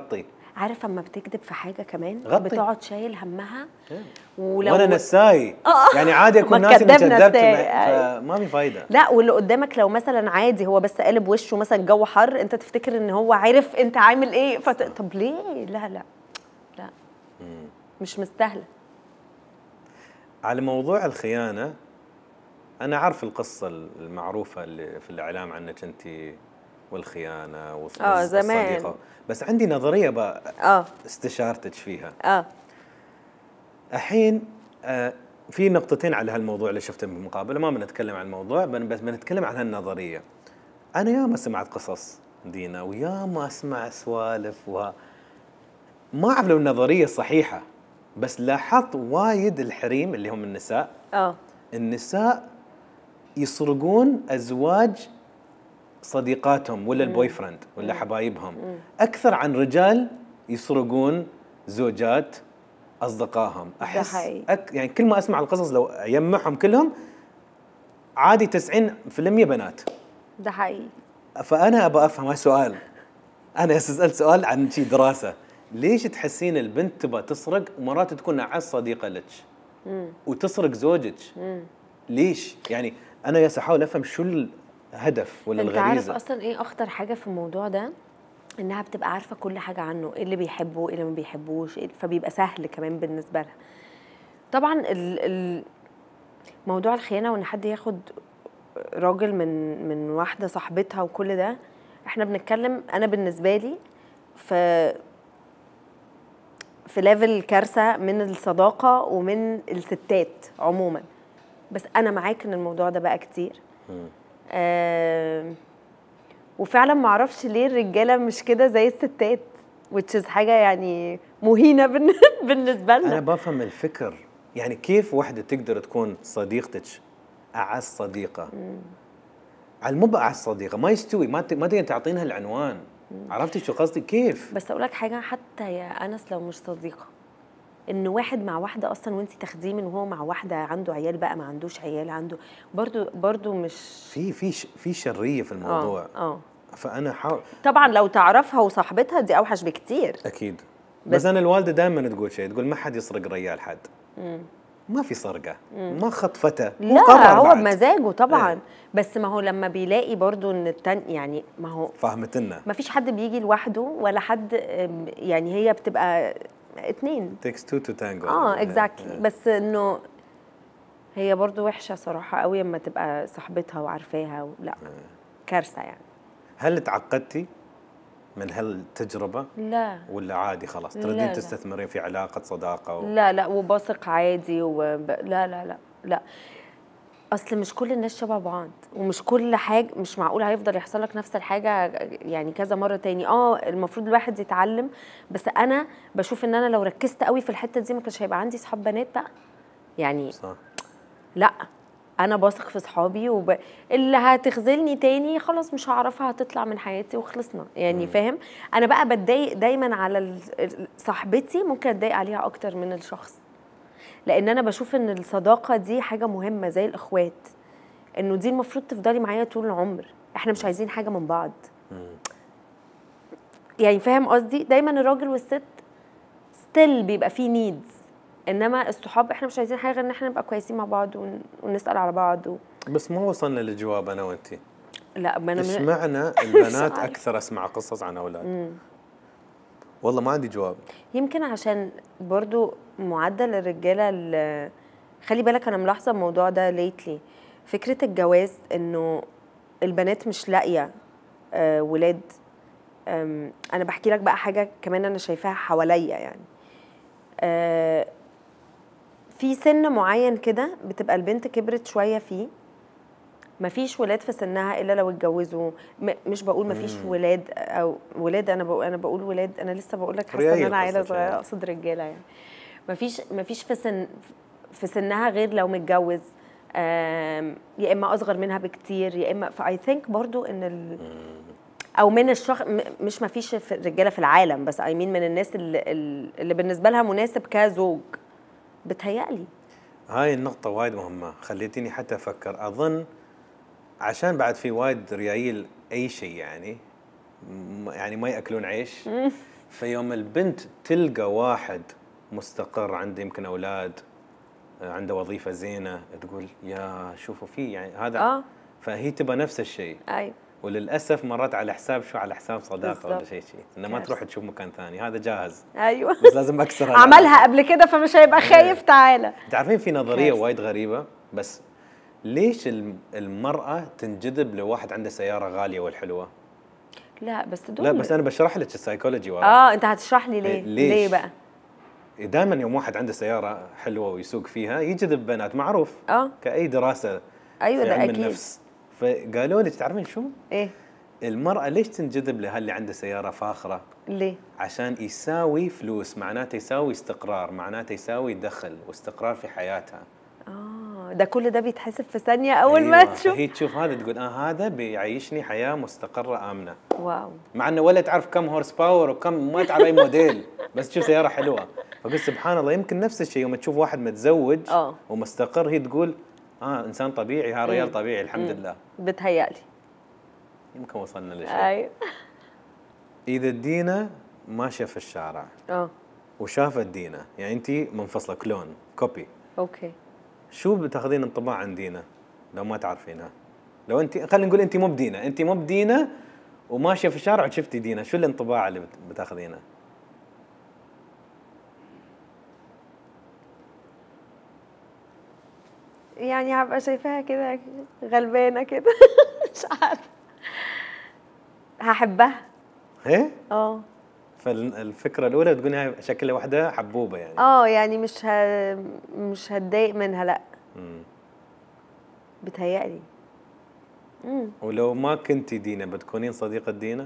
عارف اما بتكذب في حاجه كمان غطي. بتقعد شايل همها. وانا نساي يعني عادي اكون ناسي اني كذبت فما في فايده. لا واللي قدامك لو مثلا عادي هو بس قالب وشه مثلا الجو حر، انت تفتكر ان هو عارف انت عامل ايه طب ليه؟ لا لا لا مش مستاهله. على موضوع الخيانه، انا عارف القصه المعروفه اللي في الاعلام عنك انت والخيانه والصديقه، بس عندي نظريه بقى استشارتك فيها. الحين في نقطتين على هالموضوع اللي شفته بالمقابله، ما بنتكلم عن الموضوع بس بنتكلم عن هالنظريه. انا ياما سمعت قصص دينا وياما اسمع سوالف ما اعرف لو النظريه صحيحه، بس لاحظت وايد الحريم اللي هم النساء النساء يسرقون ازواج صديقاتهم ولا البوي فريند ولا حبايبهم اكثر عن رجال يسرقون زوجات اصدقائهم. احس يعني كل ما اسمع القصص لو اجمعهم كلهم عادي 90% بنات. ده حقيقي. فانا ابغى افهم هالسؤال، انا اسال سؤال عن شيء دراسه، ليش تحسين البنت تبغى تسرق ومرات تكون اعز صديقه لك وتسرق زوجك؟ ليش؟ يعني انا احاول افهم شو الهدف ولا الغريزه. انت عارف اصلا ايه اخطر حاجه في الموضوع ده؟ انها بتبقى عارفه كل حاجه عنه، ايه اللي بيحبه ايه اللي ما بيحبوش، فبيبقى سهل كمان بالنسبه لها. طبعا موضوع الخيانه وان حد ياخد راجل من واحده صاحبتها وكل ده، احنا بنتكلم انا بالنسبه لي في ليفل كارثه من الصداقه ومن الستات عموما. بس انا معاك ان الموضوع ده بقى كتير. وفعلا ما اعرفش ليه الرجاله مش كده زي الستات، which is حاجه يعني مهينه بالنسبه لنا. انا بفهم الفكر، يعني كيف واحده تقدر تكون صديقتك اعز صديقه على مو اعز صديقه ما يستوي، ما تقدر تعطينها العنوان. عرفتي شو قصدي كيف؟ بس اقول لك حاجه، حتى يا انس لو مش صديقه، ان واحد مع واحده اصلا وانت تاخديه من وهو مع واحده عنده عيال بقى ما عندوش عيال عنده برضو مش في شريه في الموضوع. فانا طبعا لو تعرفها وصاحبتها دي اوحش بكتير اكيد. بس انا الوالده دائما تقول شيء، تقول ما حد يسرق ريال حد. ما في سرقه، ما خطفته، لا هو بمزاجه طبعا. بس ما هو لما بيلاقي برضو ان يعني ما هو فهمتنا، ما فيش حد بيجي لوحده ولا حد، يعني هي بتبقى اتنين takes two to tango. exactly. بس انه هي برضو وحشه صراحه قوي اما تبقى صاحبتها وعارفاها لا كارثه يعني. هل تعقدتي من هالتجربه؟ لا ولا عادي خلاص تردين تستثمرين في علاقه صداقه لا وبثق عادي لا لا لا لا. اصل مش كل الناس شبه بعض، ومش كل حاجه مش معقول هيفضل يحصل لك نفس الحاجه يعني كذا مره تاني. المفروض الواحد يتعلم. بس انا بشوف ان انا لو ركزت قوي في الحته دي ما كانش هيبقى عندي صحاب بنات بقى يعني. صح. لا انا بثق في صحابي اللي هتخذلني تاني خلاص مش هعرفها، هتطلع من حياتي وخلصنا يعني. فاهم؟ انا بقى بتضايق دايما على صاحبتي، ممكن اتضايق عليها اكتر من الشخص، لان انا بشوف ان الصداقه دي حاجه مهمه زي الاخوات، انه دي المفروض تفضلي معايا طول العمر. احنا مش عايزين حاجه من بعض يعني. فاهم قصدي؟ دايما الراجل والست ستيل بيبقى فيه نيدز، انما الصحاب احنا مش عايزين حاجه غير ان احنا نبقى كويسين مع بعض ونسال على بعض بس ما وصلنا للجواب انا وانتي. لا انا ايش معنى البنات اكثر اسمع قصص عن اولاد؟ والله ما عندي جواب. يمكن عشان برضو معدل الرجاله خلي بالك انا ملاحظه الموضوع ده ليتلي، فكره الجواز انه البنات مش لاقيه ولاد. انا بحكي لك بقى حاجه كمان انا شايفاها حواليا يعني. في سن معين كده بتبقى البنت كبرت شويه فيه، مفيش ولاد في سنها الا لو اتجوزوا. مش بقول مفيش ولاد او ولاد، انا بقول ولاد. انا لسه بقول لك حاسه ان انا عيله صغيره، اقصد رجاله يعني. مفيش في سنها غير لو متجوز، يا اما اصغر منها بكتير، يا اما فاي ثينك برضو ان او من الشخص مش مفيش في الرجاله في العالم، بس من الناس اللي بالنسبه لها مناسب كزوج. بتهيألي هاي النقطه وايد مهمه، خليتيني حتى افكر. اظن عشان بعد في وايد ريايل اي شيء يعني ما ياكلون عيش فيوم البنت تلقى واحد مستقر، عنده يمكن اولاد، عنده وظيفه زينه، تقول يا شوفوا في يعني هذا فهي تبى نفس الشيء. ايوه. وللاسف مرات على حساب على حساب صداقه ولا بالظبط. شيء، انه ما تروح تشوف مكان ثاني، هذا جاهز. ايوه. بس لازم اكسر عملها قبل كده فمش هيبقى خايف. تعالى. تعرفين في نظريه وايد غريبه، بس ليش المراه تنجذب لواحد عنده سياره غاليه والحلوه؟ لا بس دول، لا بس انا بشرح لك السايكولوجي ورا. انت هتشرح لي ليه؟ ليش؟ ليه بقى؟ دائما يوم واحد عنده سياره حلوه ويسوق فيها يجذب بنات، معروف. كاي دراسه. ايوه في ده علم اكيد. النفس. فقالوا لك تعرفين شو؟ ايه؟ المراه ليش تنجذب لهاللي عنده سياره فاخره؟ ليه؟ عشان يساوي فلوس، معناته يساوي استقرار، معناته يساوي دخل واستقرار في حياتها. ده كل ده بيتحسب في ثانيه اول ما تشوف. هي تشوف هذا تقول هذا بيعيشني حياه مستقره امنه. واو. مع انه ولا تعرف كم هورس باور وكم، ما تعرف اي موديل، بس تشوف سياره حلوه. فقلت سبحان الله، يمكن نفس الشيء يوم تشوف واحد متزوج ومستقر، هي تقول انسان طبيعي، ها رجال طبيعي الحمد لله. بتهيألي يمكن وصلنا لشيء. ايوه. اذا دينا ماشيه في الشارع وشافت دينا، يعني انت منفصله كلون كوبي، اوكي، شو بتاخذين انطباع عن دينا لو ما تعرفينها؟ لو انت خلينا نقول انت مو بدينا، انت مو بدينا وماشيه في الشارع وشفتي دينا، شو الانطباع اللي بتاخذينه؟ يعني هبقى شايفاها كده غلبانه كده مش عارفه، هحبها. ايه؟ فالفكره الاولى تقولي شكلها واحده حبوبه يعني. يعني مش هتضايق منها، لا. بتهيألي. ولو ما كنتي دينا بتكونين صديقه دينا؟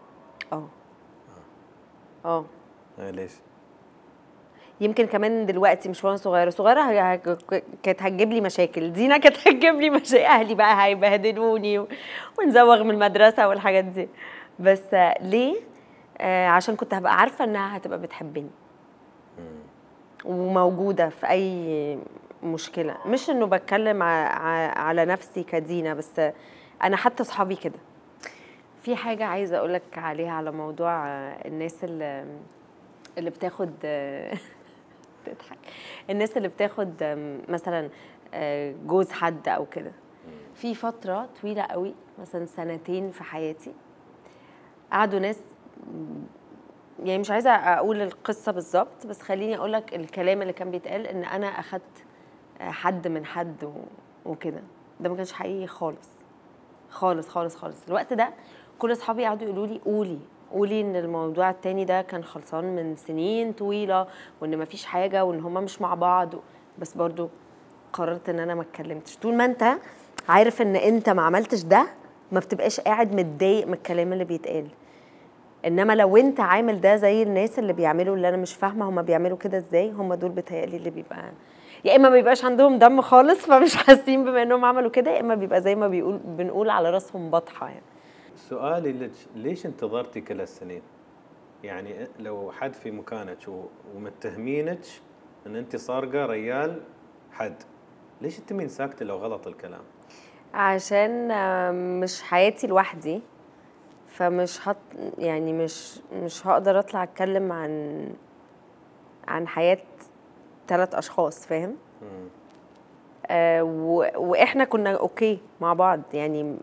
ليش؟ يمكن كمان دلوقتي، مش وانا صغيره كانت هتجيب لي مشاكل. دينا كانت هتجيب لي مشاكل، اهلي بقى هيبهدلوني ونزوغ من المدرسه والحاجات دي. بس ليه؟ عشان كنت هبقى عارفه انها هتبقى بتحبني وموجوده في اي مشكله. مش انه بتكلم على نفسي كدينا، بس انا حتى اصحابي كده. في حاجه عايزه اقول لك عليها، على موضوع الناس اللي بتاخد تضحك، الناس اللي بتاخد مثلا جوز حد او كده. في فتره طويله قوي، مثلا 2 في حياتي، قعدوا ناس، يعني مش عايزه اقول القصه بالظبط، بس خليني اقول لك الكلام اللي كان بيتقال، ان انا اخدت حد من حد وكده. ده ما كانش حقيقي خالص خالص خالص خالص. الوقت ده كل اصحابي قعدوا يقولوا لي قولي ان الموضوع التاني ده كان خلصان من سنين طويله، وان ما فيش حاجه، وان هما مش مع بعض. بس برضو قررت ان انا ما اتكلمتش. طول ما انت عارف ان انت ما عملتش ده، ما بتبقاش قاعد متضايق من الكلام اللي بيتقال. انما لو انت عامل ده زي الناس اللي بيعملوا، اللي انا مش فاهمه هما بيعملوا كده ازاي، هما دول بيتهيألي اللي بيبقى يا اما ما بيبقاش عندهم دم خالص فمش حاسين بما انهم عملوا كده، يا اما بيبقى زي ما بنقول على راسهم بطحه. يعني سؤالي ليش انتظرتي كل السنين؟ يعني لو حد في مكانك ومتهمينك ان انت سارقه ريال حد، ليش تمين ساكته لو غلط الكلام؟ عشان مش حياتي لوحدي، فمش يعني مش هقدر اطلع اتكلم عن حياة 3 أشخاص، فاهم؟ واحنا كنا اوكي مع بعض، يعني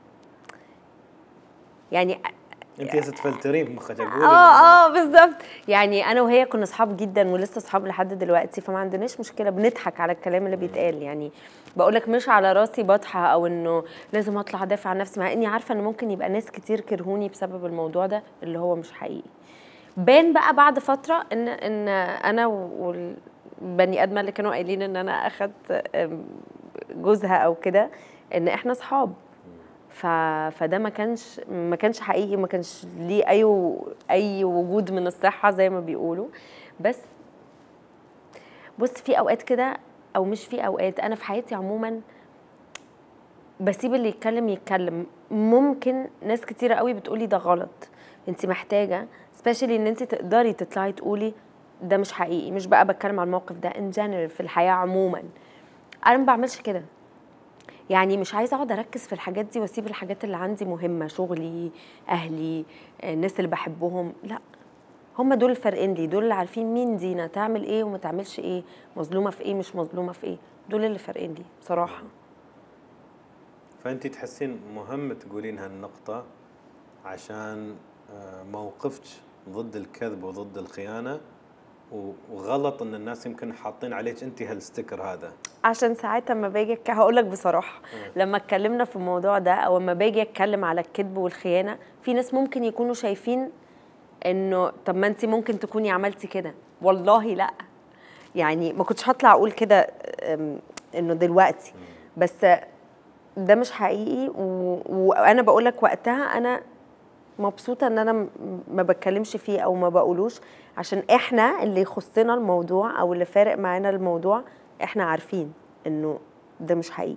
انت لسه تفلترين في مخك اقول بالظبط. يعني انا وهي كنا اصحاب جدا ولسه اصحاب لحد دلوقتي، فما عندناش مشكله، بنضحك على الكلام اللي بيتقال. يعني بقول لك مش على راسي بطحه، او انه لازم اطلع ادافع عن نفسي، مع اني عارفه ان ممكن يبقى ناس كتير كرهوني بسبب الموضوع ده اللي هو مش حقيقي. بان بقى بعد فتره ان انا والبني ادمه اللي كانوا قايلين ان انا اخدت جوزها او كده، ان احنا اصحاب. فده ما كانش حقيقي، ما كانش ليه اي وجود من الصحه زي ما بيقولوا. بس بص، في اوقات كده، او مش في اوقات، انا في حياتي عموما بسيب اللي يتكلم. ممكن ناس كتيره قوي بتقولي ده غلط، انت محتاجه سبيشالي ان انت تقدري تطلعي تقولي ده مش حقيقي. مش بقى بتكلم على الموقف ده، ان جنرال في الحياه عموما. انا ما بعملش كده، يعني مش عايزه اقعد اركز في الحاجات دي واسيب الحاجات اللي عندي مهمه، شغلي، اهلي، الناس اللي بحبهم. لا، هم دول الفارقين لي، دول اللي عارفين مين دينا، تعمل ايه وما تعملش ايه، مظلومه في ايه مش مظلومه في ايه، دول اللي فارقين لي بصراحه. فانت تحسين مهم تقولين هالنقطه عشان موقفك ضد الكذب وضد الخيانه، وغلط ان الناس يمكن حاطين عليك انت هالستيكر هذا. عشان ساعات لما باجي هقول لك بصراحه، لما اتكلمنا في الموضوع ده او لما باجي اتكلم على الكذب والخيانه، في ناس ممكن يكونوا شايفين انه طب ما انت ممكن تكوني عملتي كده. والله لا، يعني ما كنتش هطلع اقول كده انه دلوقتي، بس ده مش حقيقي. وانا بقول لك وقتها انا مبسوطه ان انا ما بتكلمش فيه او ما بقولوش، عشان احنا اللي يخصنا الموضوع او اللي فارق معانا الموضوع احنا عارفين انه ده مش حقيقي.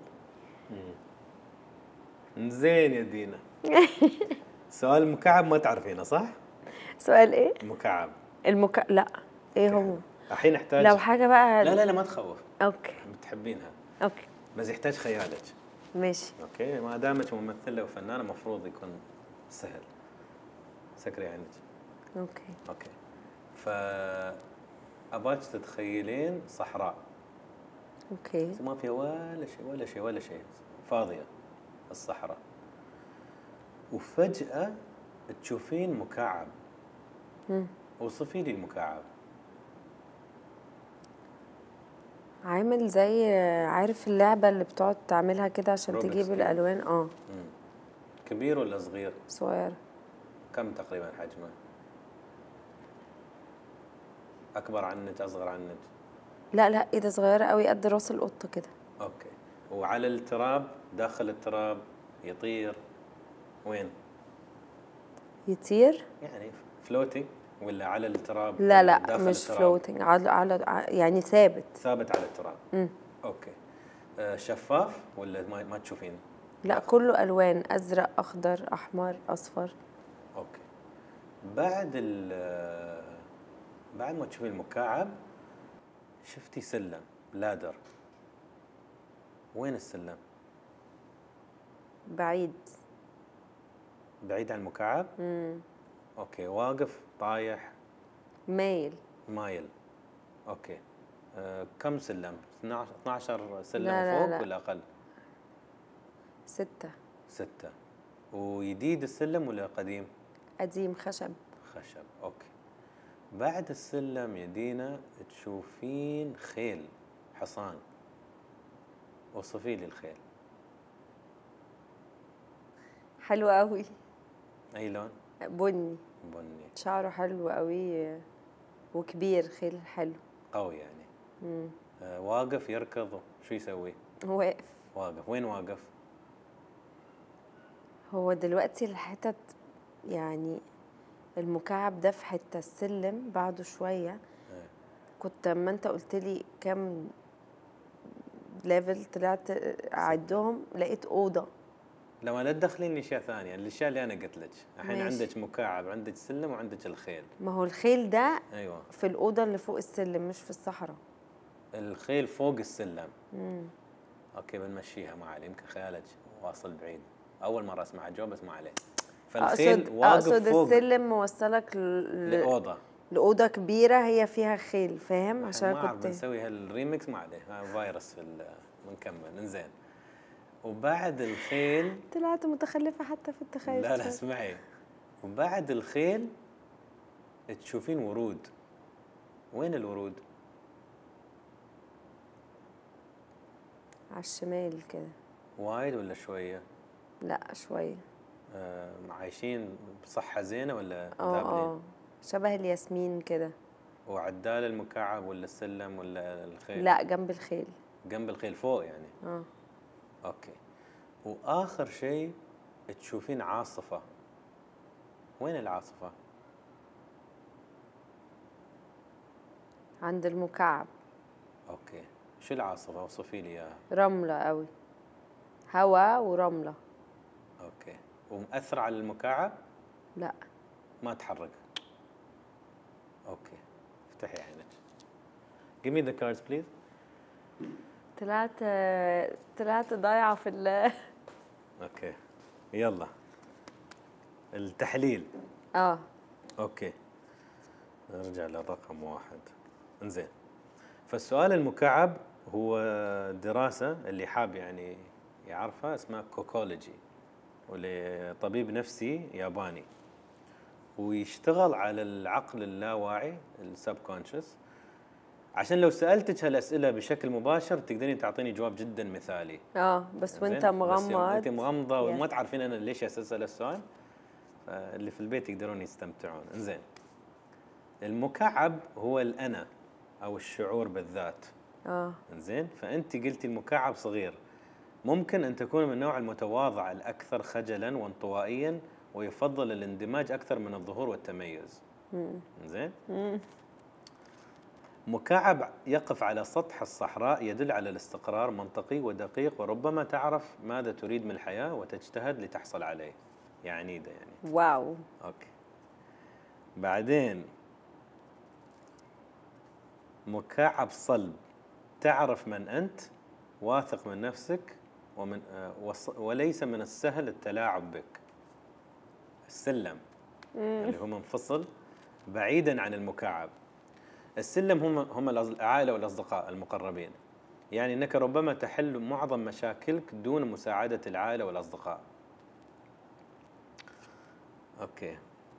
زين يا دينا. سؤال المكعب ما تعرفينه صح؟ سؤال ايه؟ مكعب. لا ايه هو؟ الحين احتاج لو حاجه بقى. لا ما تخوف. اوكي. بتحبينها. اوكي. بس يحتاج خيالك. ماشي. اوكي، ما دامك ممثله وفنانه المفروض يكون سهل. سكري عينك. اوكي. اباك تتخيلين صحراء. اوكي. ما فيها ولا شيء فاضيه الصحراء، وفجاه تشوفين مكعب. وصفي لي المكعب. عامل زي، عارف اللعبه اللي بتقعد تعملها كده عشان تجيب كده. الالوان؟ كبير ولا صغير؟ صغير. كم تقريبا حجمه؟ اكبر عنك اصغر عنك؟ لا ايه ده، صغيره قوي قد راس القطه كده. اوكي. وعلى التراب، داخل التراب، يطير؟ وين؟ يطير يعني فلوتنج ولا على التراب؟ لا داخل مش التراب؟ فلوتنج، على يعني ثابت على التراب. اوكي. شفاف ولا ما تشوفين؟ لا كله الوان، ازرق اخضر احمر اصفر. اوكي. بعد ما تشوفين المكعب شفتي سلم، لادر. وين السلم؟ بعيد عن المكعب؟ اوكي. واقف، طايح، مايل. اوكي. كم سلم؟ 12 سلم لا فوق لا. ولا اقل؟ 6. وجديد السلم ولا قديم؟ قديم، خشب. اوكي. بعد السلم يا دينا تشوفين خيل، حصان. وصفي لي الخيل. حلو قوي. اي لون؟ بني. شعره حلو قوي وكبير، خيل حلو قوي يعني. واقف يركض، شو يسوي؟ واقف. وين واقف؟ هو دلوقتي الحتت يعني المكعب ده في حته، السلم بعده شويه. كنت اما انت قلت لي كام ليفل طلعت اعدهم، لقيت اوضه. لما لا تدخلين اشياء ثانيه، الاشياء اللي انا قلت لك الحين. عندك مكعب، عندك سلم، وعندك الخيل. ما هو الخيل ده ايوه في الاوضه اللي فوق السلم، مش في الصحراء. الخيل فوق السلم. اوكي، بنمشيها، ما عليه، يمكن خيالك واصل بعيد. اول مره اسمع جو، بس ما عليه. فالخيل واقف فوق السلم موصلك لأوضة كبيرة هي فيها خيل، فاهم؟ عشان ما اعرف نسوي هالريمكس، ما عليه، فيروس بنكمل. انزين. وبعد الخيل طلعت متخلفة حتى في التخيل. لا اسمعي. وبعد الخيل تشوفين ورود. وين الورود؟ على الشمال كده. وايد ولا شوية؟ لا شوية. عايشين بصحة زينة ولا ذابلين؟ شبه الياسمين كده. وعدال المكعب ولا السلم ولا الخيل؟ لا جنب الخيل. جنب الخيل فوق يعني؟ اوكي. واخر شيء تشوفين عاصفة. وين العاصفة؟ عند المكعب. اوكي. شو العاصفة؟ اوصفي لي اياها. رملة قوي، هوا ورملة. اوكي. ومأثرة على المكعب؟ لا ما تحرك. اوكي. افتحي عينك. Give me the cards please. طلعت ضايعة في اوكي. يلا التحليل. اه اوكي. نرجع للرقم 1. انزين، فالسؤال المكعب هو دراسة اللي حاب يعني يعرفها، اسمها كوكولوجي، ولطبيب نفسي ياباني، ويشتغل على العقل اللاواعي السبكونشس، عشان لو سألتك هالأسئلة بشكل مباشر تقدرين تعطيني جواب جدا مثالي. بس وانت بس مغمض، انت مغمضة وما تعرفين انا ليش اسأل السؤال، فاللي في البيت يقدرون يستمتعون. انزين، المكعب هو الأنا أو الشعور بالذات. انزين، فأنت قلتي المكعب صغير، ممكن أن تكون من النوع المتواضع الأكثر خجلاً وانطوائياً، ويفضل الاندماج أكثر من الظهور والتميز. انزين، مكعب يقف على سطح الصحراء، يدل على الاستقرار، منطقي ودقيق، وربما تعرف ماذا تريد من الحياة وتجتهد لتحصل عليه. يعني ده يعني واو. أوكي. بعدين مكعب صلب، تعرف من أنت، واثق من نفسك، وليس من السهل التلاعب بك. السلم اللي هو منفصل بعيدا عن المكعب. السلم هم العائلة والأصدقاء المقربين، يعني أنك ربما تحل معظم مشاكلك دون مساعدة العائلة والأصدقاء. أوكي.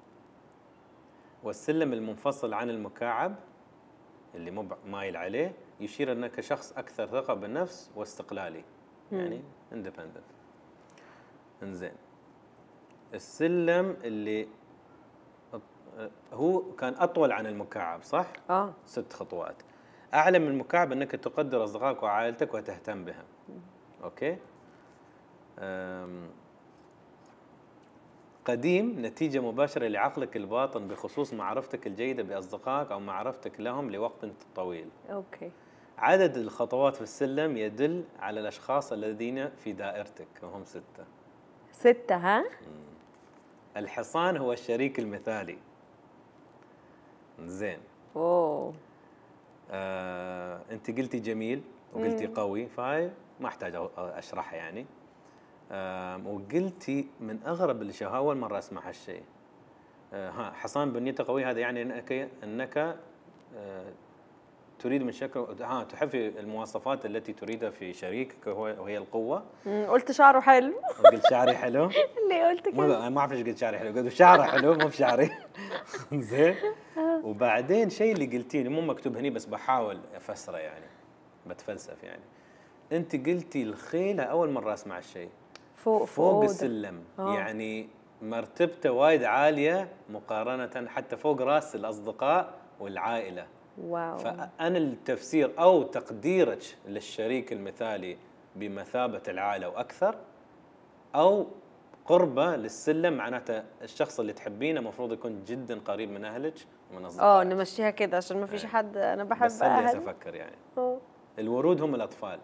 والسلم المنفصل عن المكعب اللي مو مايل عليه يشير أنك شخص أكثر ثقة بالنفس واستقلالي، يعني independent. انزين، السلم اللي هو كان أطول عن المكعب، صح؟ 6 خطوات. أعلى من المكعب أنك تقدر أصدقائك وعائلتك وتهتم بهم. أوكي؟ قديم، نتيجة مباشرة لعقلك الباطن بخصوص معرفتك الجيدة بأصدقائك أو معرفتك لهم لوقت طويل. أوكي. عدد الخطوات في السلم يدل على الأشخاص الذين في دائرتك، وهم 6. 6 ها؟ الحصان هو الشريك المثالي. زين. أوه. أنت قلتي جميل وقلتي قوي، فهاي ما أحتاج أشرحها يعني. وقلتي من أغرب الأشياء، أول مرة أسمع هالشيء. حصان بنيته قوي، هذا يعني أنك تريد من شكل تحب المواصفات التي تريدها في شريكك وهي القوة. قلت شعره حلو. قلت شعري حلو. اللي قلت كده ما أعرف إيش قلت شعري حلو، قلت شعره حلو مو بشعري. زين. وبعدين شيء اللي قلتيه مو مكتوب هني بس بحاول أفسره يعني، بتفلسف يعني. أنت قلتي الخيلة، أول مرة أسمع الشيء. فوق السلم. يعني مرتبته وايد عالية مقارنة حتى فوق رأس الأصدقاء والعائلة. واو. فأنا التفسير أو تقديرك للشريك المثالي بمثابة العائلة وأكثر، أو قربة للسلم، معناته الشخص اللي تحبينه مفروض يكون جدا قريب من أهلك ومن أصدقائك. نمشيها كده عشان ما فيش حد أنا بحب بس اللي أفكر يعني. الورود هم الأطفال.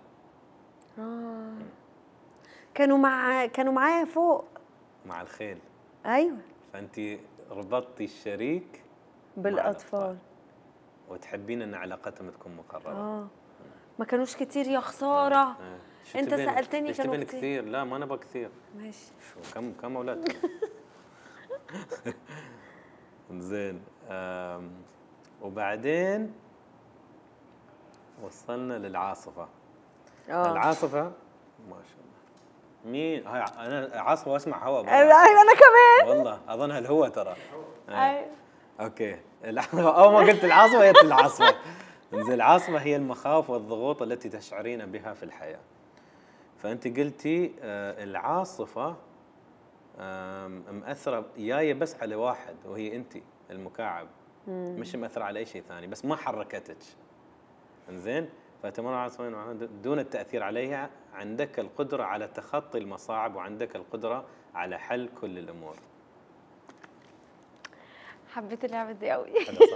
كانوا معايا فوق مع الخيل. أيوة. فأنت ربطتي الشريك بالأطفال وتحبين أن علاقتهم تكون مقربة. ما كانوش كتير يا خسارة. أنت سألتني كانوا كثير. لا ما نبغى كثير. ماشي. شو كم أولاد؟ زين. وبعدين وصلنا للعاصفة. العاصفة ما شاء الله. مين هاي؟ أنا عاصفة وأسمع هواء. أنا كمان. والله أظنها الهواء ترى. أيوة. أوكي. أول ما قلت العاصفة هي العاصفة. زين، العاصفة هي المخاوف والضغوط التي تشعرين بها في الحياة. فأنت قلتي العاصفة مأثرة جاية بس على واحد وهي أنت المكعب، مش مأثرة على أي شيء ثاني، بس ما حركتك. إنزين، فتمر عاصفة دون التأثير عليها، عندك القدرة على تخطي المصاعب وعندك القدرة على حل كل الأمور. حبيت اللعبة دي قوي.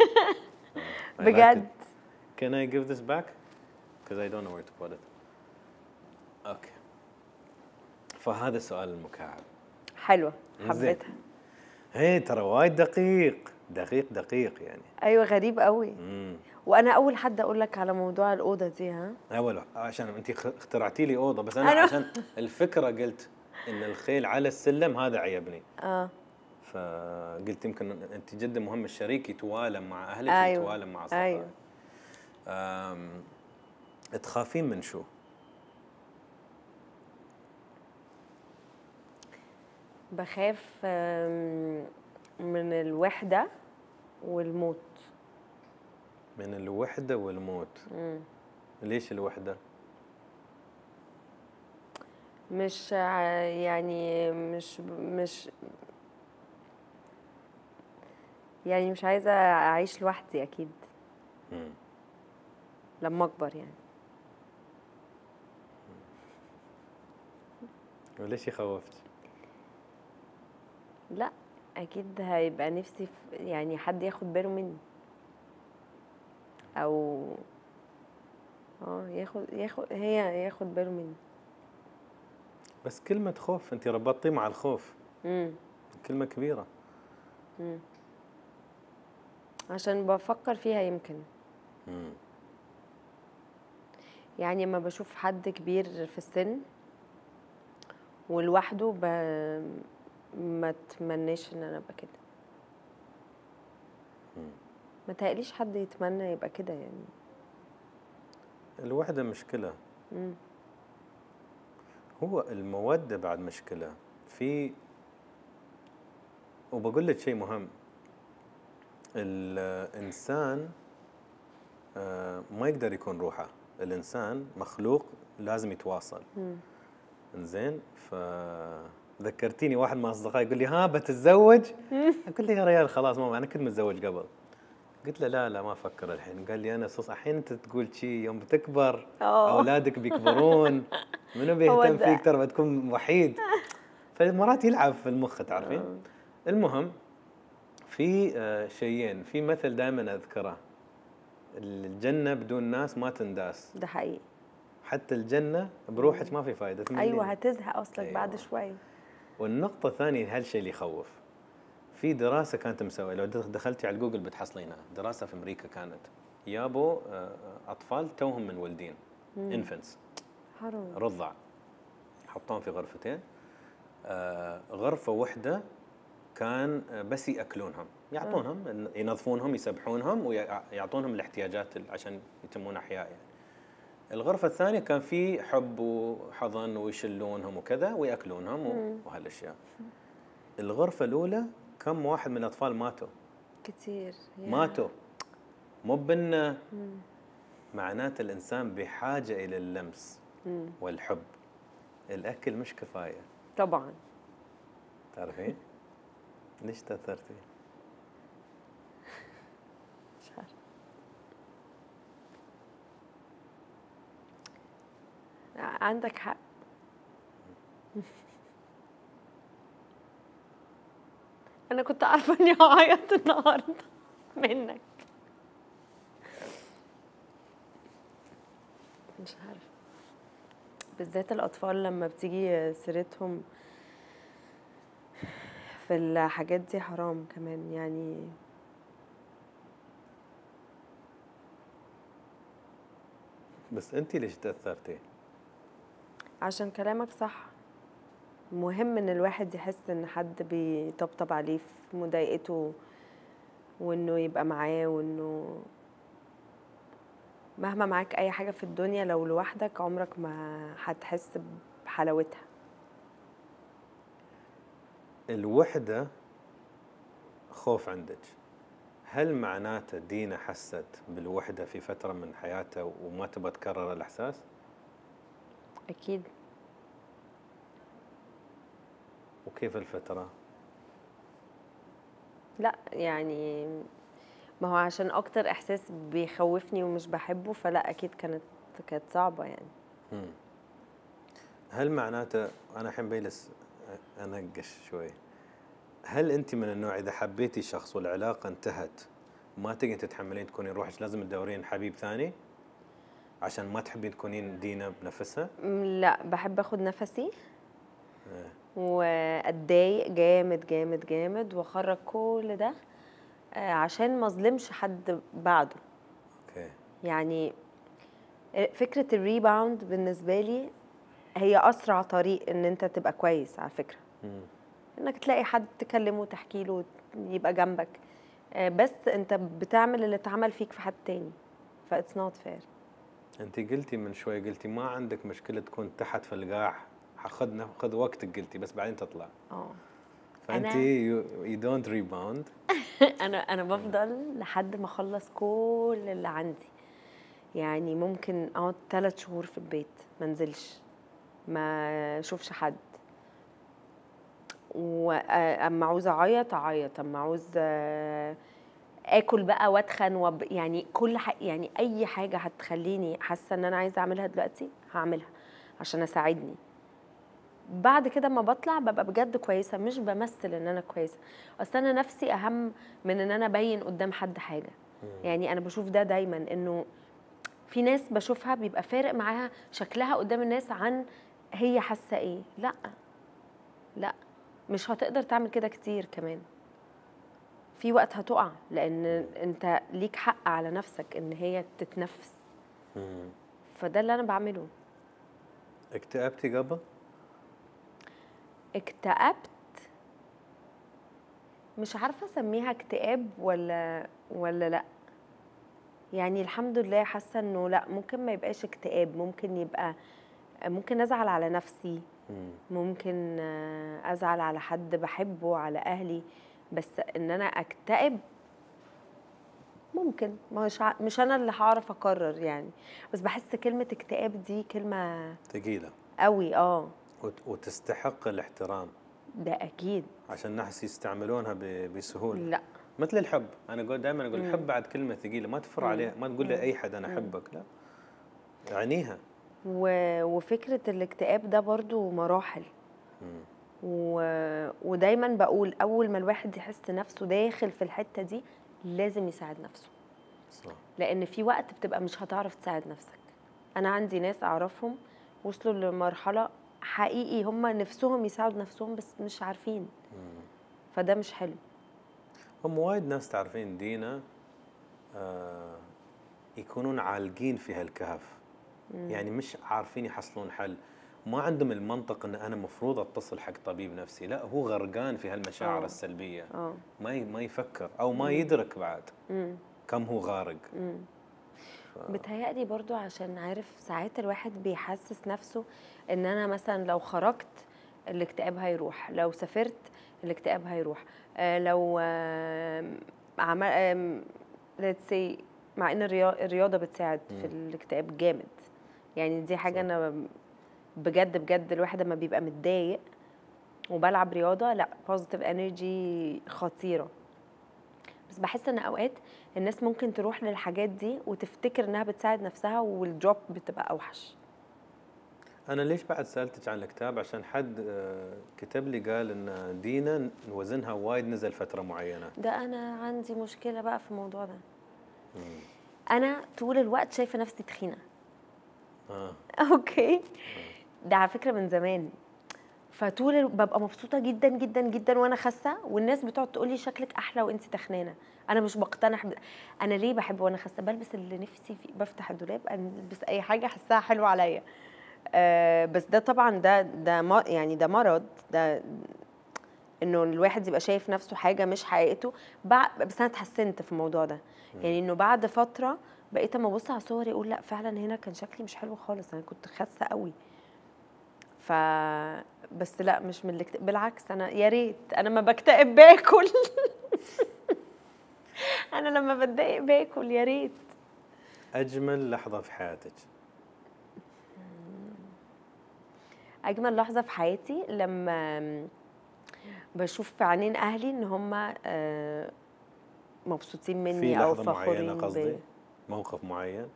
بجد. Can I give this back? Because I don't know where to put it. Okay. فهذا سؤال المكعب. حلوة، حبيتها. هي ترى وايد دقيق يعني. أيوة، غريب قوي. وأنا أول حد أقول لك على موضوع الأوضة دي. أول عشان أنت اخترعتي لي أوضة، بس أنا عشان الفكرة قلت إن الخيل على السلم، هذا عيبني. فقلت يمكن انت جدا مهم الشريك يتوالم مع اهلك، أيوة. يتوالم مع اصدقائك. أيوة. تخافين من شو؟ بخاف من الوحدة والموت. من الوحدة والموت. ليش الوحدة؟ مش يعني مش عايزة أعيش لوحدي أكيد لما أكبر يعني. وليش يخوفك؟ لا أكيد هيبقى نفسي يعني حد ياخد باله مني، أو ياخد باله مني. بس كلمة خوف انت ربطتي مع الخوف. كلمة كبيرة. عشان بفكر فيها يمكن. يعني لما بشوف حد كبير في السن ولوحده ما اتمناش ان انا ابقى كده. ما تقليش حد يتمنى يبقى كده يعني. الوحدة مشكلة. هو المودة بعد مشكلة. وبقول لك شيء مهم، الإنسان ما يقدر يكون روحه، الإنسان مخلوق لازم يتواصل. إنزين، فذكرتيني واحد من أصدقائي يقول لي ها بتتزوج؟ أقول له يا ريال خلاص ماما أنا كنت متزوج قبل. قلت له لا ما أفكر الحين. قال لي أنا الحين أنت تقول شيء يوم بتكبر أولادك بيكبرون منو بيهتم فيك، ترى بتكون وحيد. فمرات يلعب في المخ تعرفين. المهم في شيئين، في مثل دائما أذكره، الجنة بدون ناس ما تنداس. ده حقيقي. حتى الجنة بروحك ما في فايدة. أيوة هتزهق أصلك. أيوة. بعد شوي. والنقطة الثانية هالشيء اللي يخوف. في دراسة كانت مسوية، لو دخلتي على جوجل بتحصلينها، دراسة في أمريكا كانت يابو أطفال توهم من ولدين انفنتس رضع، حطوهم في غرفتين، غرفة واحدة كان بس يأكلونهم، يعطونهم ينظفونهم يسبحونهم ويعطونهم الاحتياجات عشان يتمون أحياء يعني. الغرفة الثانية كان في حب وحضن ويشلونهم وكذا ويأكلونهم وهالأشياء. الغرفة الأولى كم واحد من الأطفال ماتوا كتير ماتوا. مو بأنه معناته الإنسان بحاجة إلى اللمس والحب. الأكل مش كفاية طبعا. تعرفين ليش تأثرتي؟ مش عارفة. عندك حق. أنا كنت عارفة إني هعيط النهاردة منك. مش عارفة، بالذات الأطفال لما بتيجي سيرتهم في الحاجات دي حرام كمان يعني. بس أنتي ليش تأثرتي؟ عشان كلامك صح. مهم ان الواحد يحس ان حد بيطبطب عليه في مضايقته، وانه يبقى معاه، وانه مهما معاك اي حاجة في الدنيا لو لوحدك عمرك ما هتحس بحلاوتها. الوحدة خوف عندك. هل معناته دينا حست بالوحدة في فترة من حياتها وما تبغى تكرر الإحساس؟ أكيد. وكيف الفترة؟ لا يعني ما هو عشان أكتر إحساس بيخوفني ومش بحبه، فلا أكيد كانت صعبة يعني. هل معناته أنا الحين بيلس أنقش شوي، هل أنت من النوع إذا حبيتي شخص والعلاقة انتهت ما تقدرين تتحملين تكونين روحك لازم تدورين حبيب ثاني عشان ما تحبين تكونين دينا بنفسها؟ لا بحب أخد نفسي وأتضايق جامد جامد جامد وأخرج كل ده عشان ما أظلمش حد بعده. أوكي. يعني فكرة الريباوند بالنسبة لي هي أسرع طريق إن أنت تبقى كويس على فكرة. انك تلاقي حد تكلمه وتحكي له يبقى جنبك، بس انت بتعمل اللي اتعمل فيك في حد تاني، فاتس نوت فير. انت قلتي من شوي، قلتي ما عندك مشكله تكون تحت في القاع، خذ وقتك قلتي، بس بعدين تطلع. فانت يو دونت ريباوند. انا بفضل لحد ما اخلص كل اللي عندي. يعني ممكن اقعد 3 شهور في البيت ما انزلش، ما اشوفش حد، واما عاوزه اعيط اعيط، اما عاوز اكل بقى واتخن يعني كل يعني اي حاجه هتخليني حاسه ان انا عايزه اعملها دلوقتي هعملها عشان اساعدني. بعد كده اما بطلع ببقى بجد كويسه، مش بمثل ان انا كويسه. اصل انا نفسي اهم من ان انا ابين قدام حد حاجه. يعني انا بشوف ده دايما، انه في ناس بشوفها بيبقى فارق معاها شكلها قدام الناس عن هي حاسه ايه. لا مش هتقدر تعمل كده كتير كمان. في وقت هتقع، لان انت ليك حق على نفسك ان هي تتنفس. فده اللي انا بعمله. اكتئبتي قبل؟ اكتئبت، مش عارفه اسميها اكتئاب ولا لا. يعني الحمد لله حاسه انه لا، ممكن ما يبقاش اكتئاب، ممكن ازعل على نفسي، ممكن ازعل على حد بحبه، على اهلي، بس ان انا اكتئب ممكن مش انا اللي هعرف اقرر يعني. بس بحس كلمه اكتئاب دي كلمه ثقيله قوي. وتستحق الاحترام. ده اكيد، عشان الناس يستعملونها بسهوله. لا مثل الحب، انا دائما اقول الحب بعد كلمه ثقيله، ما تفر عليها، ما تقول لاي حد انا احبك، لا اعنيها. وفكره الاكتئاب ده برضو مراحل. ودايما بقول اول ما الواحد يحس نفسه داخل في الحته دي لازم يساعد نفسه. صح. لان في وقت بتبقى مش هتعرف تساعد نفسك. انا عندي ناس اعرفهم وصلوا لمرحله حقيقي هم نفسهم يساعدوا نفسهم بس مش عارفين. فده مش حلو. هم وايد ناس تعرفين دينا يكونون عالقين في هالكهف. يعني مش عارفين يحصلون حل، ما عندهم المنطق ان انا مفروض اتصل حق طبيب نفسي، لا هو غرقان في هالمشاعر السلبيه. ما يفكر او ما يدرك بعد كم هو غارق. بتهيألي برضو عشان عارف ساعات الواحد بيحسس نفسه ان انا مثلا لو خرجت الاكتئاب هيروح، لو سافرت الاكتئاب هيروح، لو عمل let's say، مع ان الرياضه بتساعد في الاكتئاب جامد. يعني دي حاجه انا بجد الواحد لما بيبقى متضايق وبلعب رياضه، لا positive energy خطيره. بس بحس ان اوقات الناس ممكن تروح للحاجات دي وتفتكر انها بتساعد نفسها والدروب بتبقى اوحش. انا ليش بعد سالتك عن الكتاب؟ عشان حد كتب لي قال ان دينا وزنها وايد نزل فتره معينه. ده انا عندي مشكله بقى في الموضوع ده. انا طول الوقت شايفه نفسي تخينه. اوكي. ده على فكره من زمان. ببقى مبسوطه جدا جدا جدا وانا خاسه، والناس بتقعد تقول لي شكلك احلى وانت تخنانه. انا مش بقتنع انا ليه بحب وانا خاسه؟ بلبس اللي نفسي فيه، بفتح الدولاب البس اي حاجه احسها حلوه عليا. بس ده طبعا يعني ده مرض، ده انه الواحد يبقى شايف نفسه حاجه مش حقيقته. بس انا اتحسنت في الموضوع ده. يعني انه بعد فتره بقيت اما ابص على صوري اقول لا فعلا هنا كان شكلي مش حلو خالص، انا كنت خاسه قوي. بس لا مش من بالعكس، انا يا ريت انا ما بكتئب باكل. انا لما بتضايق باكل يا ريت. اجمل لحظه في حياتك؟ اجمل لحظه في حياتي لما بشوف في عينين اهلي ان هم مبسوطين مني او فخورين. في لحظه معينه قصدي؟ موقف معين؟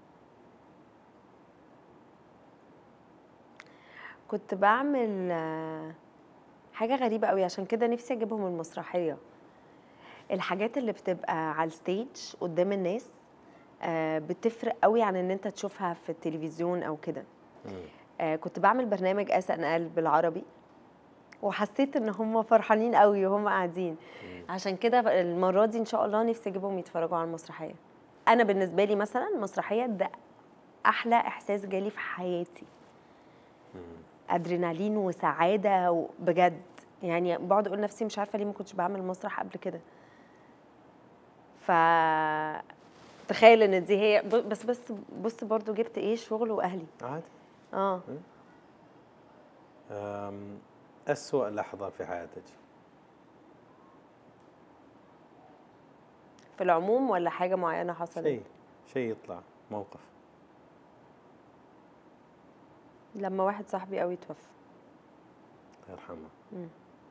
كنت بعمل حاجه غريبه قوي، عشان كده نفسي اجيبهم المسرحيه. الحاجات اللي بتبقى على الستيج قدام الناس بتفرق قوي عن ان انت تشوفها في التلفزيون او كده. كنت بعمل برنامج أكثر بالعربي، وحسيت ان هم فرحانين قوي وهم قاعدين. عشان كده المره دي ان شاء الله نفسي اجيبهم يتفرجوا على المسرحيه. انا بالنسبه لي مثلا المسرحيه ده احلى احساس جالي في حياتي. ادرينالين وسعاده بجد. يعني بقعد اقول نفسي مش عارفه ليه ما كنتش بعمل مسرح قبل كده. ف تخيل ان دي هي بس بص برضو جبت ايه، شغل واهلي عادي. اه. أسوأ لحظة في حياتك؟ في العموم ولا حاجه معينه حصلت؟ شيء يطلع موقف. لما واحد صاحبي قوي توفى. الله يرحمه.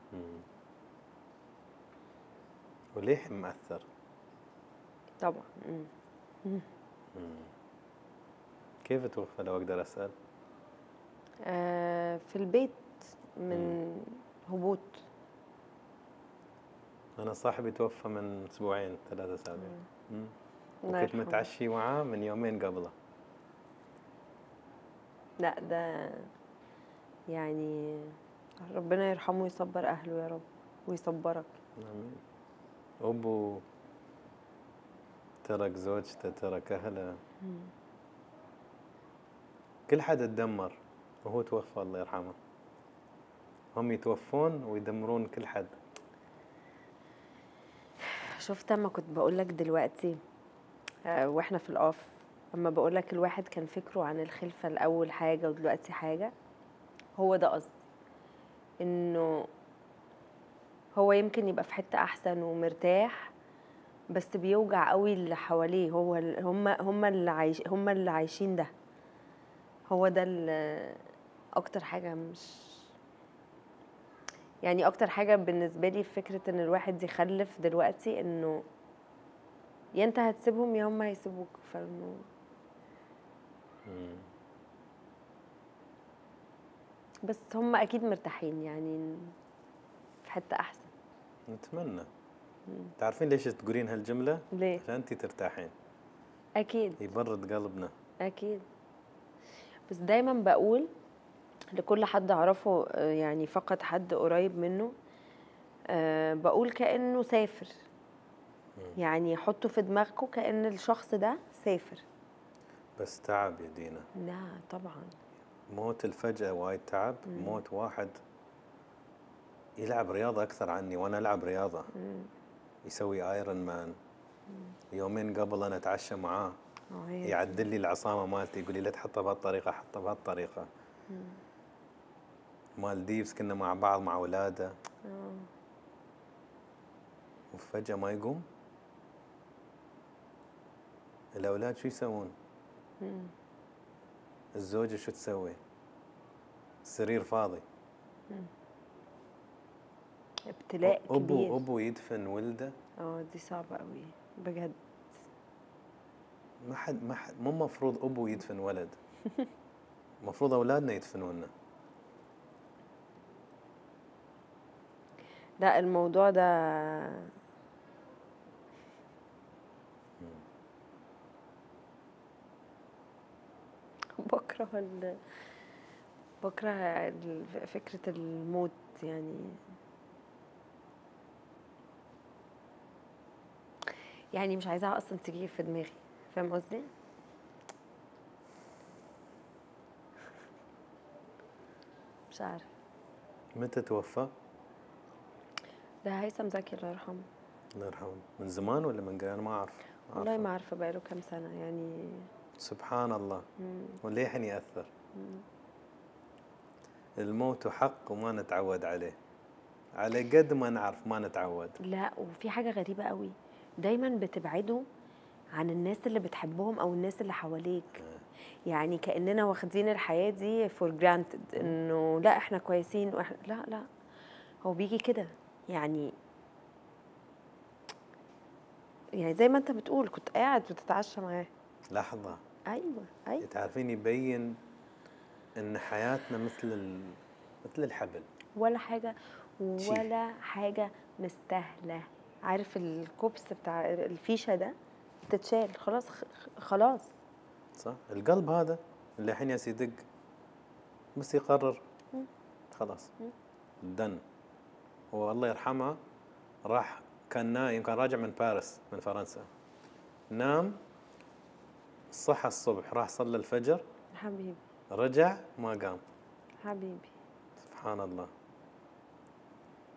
وليه مأثر؟ طبعا. كيف توفى لو أقدر أسأل؟ في البيت من هبوط. أنا صاحبي توفى من 2 3 أسابيع. وكنت متعشي معاه من 2 قبله. لا ده يعني ربنا يرحمه ويصبر أهله يا رب ويصبرك. آمين. أبو ترك زوجته، ترك أهله، كل حد اتدمر وهو توفى الله يرحمه. هم يتوفون ويدمرون كل حد. شفت اما كنت بقول لك دلوقتي واحنا في القاف، اما بقول لك الواحد كان فكره عن الخلفه الاول حاجه ودلوقتي حاجه، هو ده قصدي. انه هو يمكن يبقى في حته احسن ومرتاح، بس بيوجع قوي اللي حواليه. هو هم اللي عايشين ده. هو ده اكتر حاجه مش يعني اكتر حاجه بالنسبه لي في فكره ان الواحد يخلف دلوقتي، انه يا انت هتسيبهم يا هم هيسيبوك. فانه بس هم اكيد مرتاحين يعني في حته احسن. نتمنى. تعرفين ليش تقولين هالجمله؟ ليه؟ عشان انتي ترتاحين. اكيد يبرد قلبنا. اكيد. بس دايما بقول لكل حد اعرفه يعني فقد حد قريب منه، بقول كأنه سافر. يعني حطوا في دماغكم كأن الشخص ده سافر. بس تعب يا دينا. لا طبعا. موت الفجأة وايد تعب. موت واحد يلعب رياضة أكثر عني وأنا ألعب رياضة. يسوي ايرون مان. 2 قبل أنا أتعشى معاه. يعدل لي العصامة مالتي، يقول لي لا تحطها بهالطريقة، حطها بهالطريقة. مالديفز كنا مع بعض مع أولاده. وفجأة ما يقوم. الأولاد شو يسوون؟ الزوجة شو تسوي؟ السرير فاضي. ابتلاء كبير. أبو يدفن ولده. دي صعبة قوي بجد. ما حد مو مفروض أبو يدفن ولد. مفروض أولادنا يدفنونا. لا الموضوع ده بكره فكرة الموت يعني مش عايزاها اصلا تيجي في دماغي. فاهم قصدي؟ مش عارف. متى توفى؟ ده هيثم زكي الله يرحمه. الله يرحمه. من زمان ولا من قريب؟ انا ما اعرف. والله ما عارفه بقاله كام سنه يعني. سبحان الله. وللحين يأثر. الموت حق وما نتعود عليه. على قد ما نعرف ما نتعود. لا وفي حاجه غريبه قوي، دايما بتبعدوا عن الناس اللي بتحبهم او الناس اللي حواليك. يعني كأننا واخدين الحياه دي for granted، انه لا احنا كويسين واحنا لا هو بيجي كده يعني زي ما انت بتقول كنت قاعد بتتعشى معاه لحظه. ايوه تعرفين يبين ان حياتنا مثل الحبل. ولا حاجه مستاهله. عارف الكوبس بتاع الفيشه ده تتشال خلاص. صح. القلب هذا اللي الحين يدق بس يقرر خلاص دن. هو الله يرحمه راح كان نايم، كان راجع من باريس من فرنسا، نام صحى الصبح راح صلى الفجر حبيبي، رجع ما قام حبيبي سبحان الله.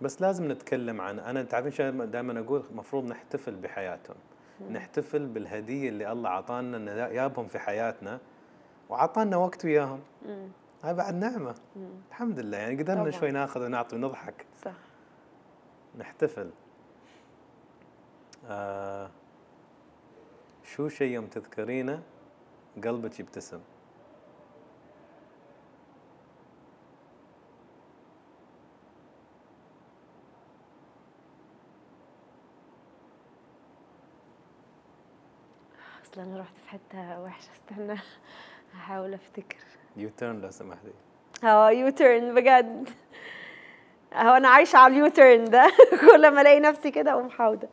بس لازم نتكلم عن، انا تعرفين شو دائما اقول؟ المفروض نحتفل بحياتهم، نحتفل بالهديه اللي الله عطانا انه جابهم في حياتنا وعطانا وقت وياهم. هاي بعد نعمه. الحمد لله، يعني قدرنا شوي ناخذ ونعطي ونضحك. صح. نحتفل. شو شيء يوم تذكرينه قلبك يبتسم؟ اصل انا رحت في حته وحشه، استنى هحاول افتكر. يو تيرن لو سمحتي. يو تيرن بجد. انا عايشه على اليو تيرن ده. كل ما الاقي نفسي كده اقوم حاوده.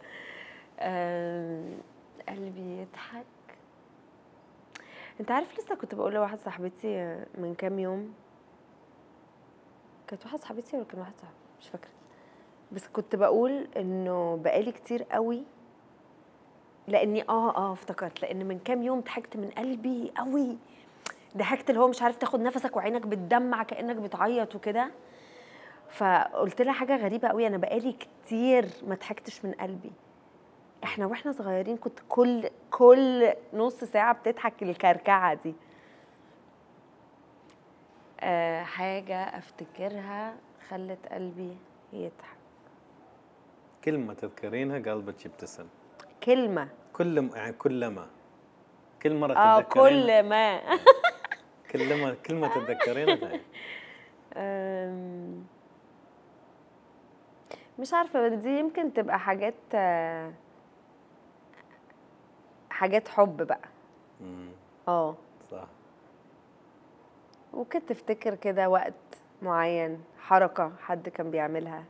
قلبي يضحك. انت عارف لسه كنت بقول لواحده صاحبتي من كام يوم، كانت واحده صاحبتي ولا كان واحد صاحبي مش فاكره، بس كنت بقول انه بقالي كتير قوي، لاني افتكرت، لان من كام يوم ضحكت من قلبي قوي. ضحكت اللي هو مش عارف تاخد نفسك وعينك بتدمع كانك بتعيط وكده. فقلت لها حاجه غريبه قوي، انا بقالي كتير ما ضحكتش من قلبي. احنا واحنا صغيرين كنت كل نص ساعه بتضحك الكركعه دي. حاجه افتكرها خلت قلبي يضحك. كلمه تذكرينها قلبك يبتسم. كلمه يعني كلما، كل مره تتذكرينها. كلمه تتذكرينها. مش عارفه، دي يمكن تبقى حاجات حب بقى. صح. ممكن تفتكر كده وقت معين، حركه حد كان بيعملها.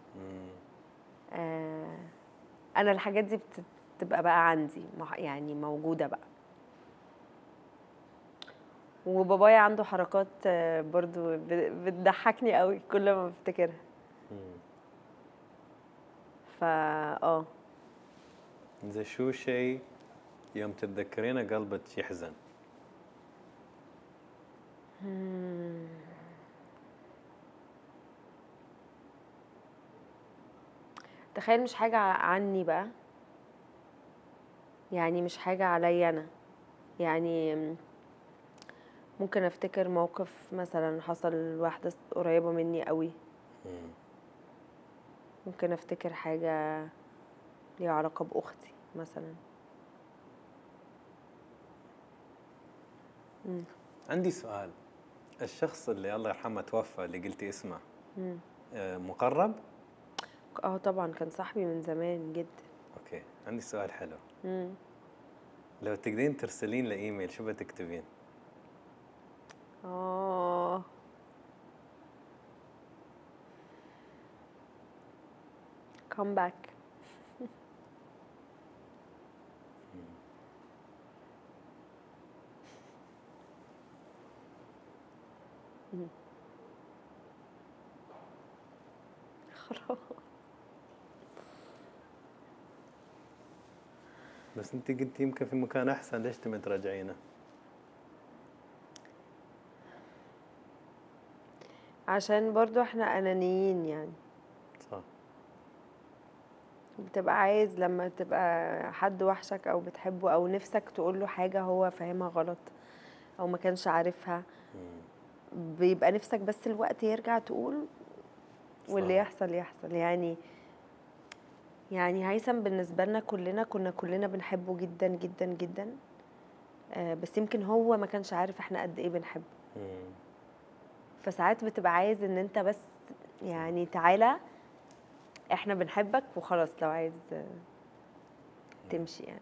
انا الحاجات دي بتبقى بقى عندي، يعني موجوده بقى. وبابايا عنده حركات برضو بتضحكني قوي كل ما بفتكرها. إذا شو شيء يوم تتذكرينه قلبك يحزن؟ تخيل مش حاجة عني بقى، يعني مش حاجة عليا أنا، يعني ممكن أفتكر موقف مثلا حصل لواحدة قريبة مني قوي. ممكن أفتكر حاجة ليها علاقة بأختي مثلا. عندي سؤال. الشخص اللي الله يرحمه توفى اللي قلتي اسمه مقرب؟ طبعا كان صاحبي من زمان جدا. اوكي، عندي سؤال حلو. لو تقدرين ترسلين له ايميل شو بتكتبين؟ come back. خلاص. بس انت قلتي يمكن في مكان احسن، ليش تبي ترجعينه؟ عشان برضو احنا انانيين يعني. صح. بتبقى عايز لما تبقى حد وحشك او بتحبه او نفسك تقوله حاجة هو فاهمها غلط او ما كانش عارفها، بيبقى نفسك بس الوقت يرجع تقول واللي يحصل يحصل. يعني هيثم بالنسبة لنا كنا بنحبه جدا جدا جدا، بس يمكن هو ما كانش عارف احنا قد ايه بنحبه. فساعات بتبقى عايز ان انت بس يعني تعالى احنا بنحبك وخلاص، لو عايز تمشي يعني.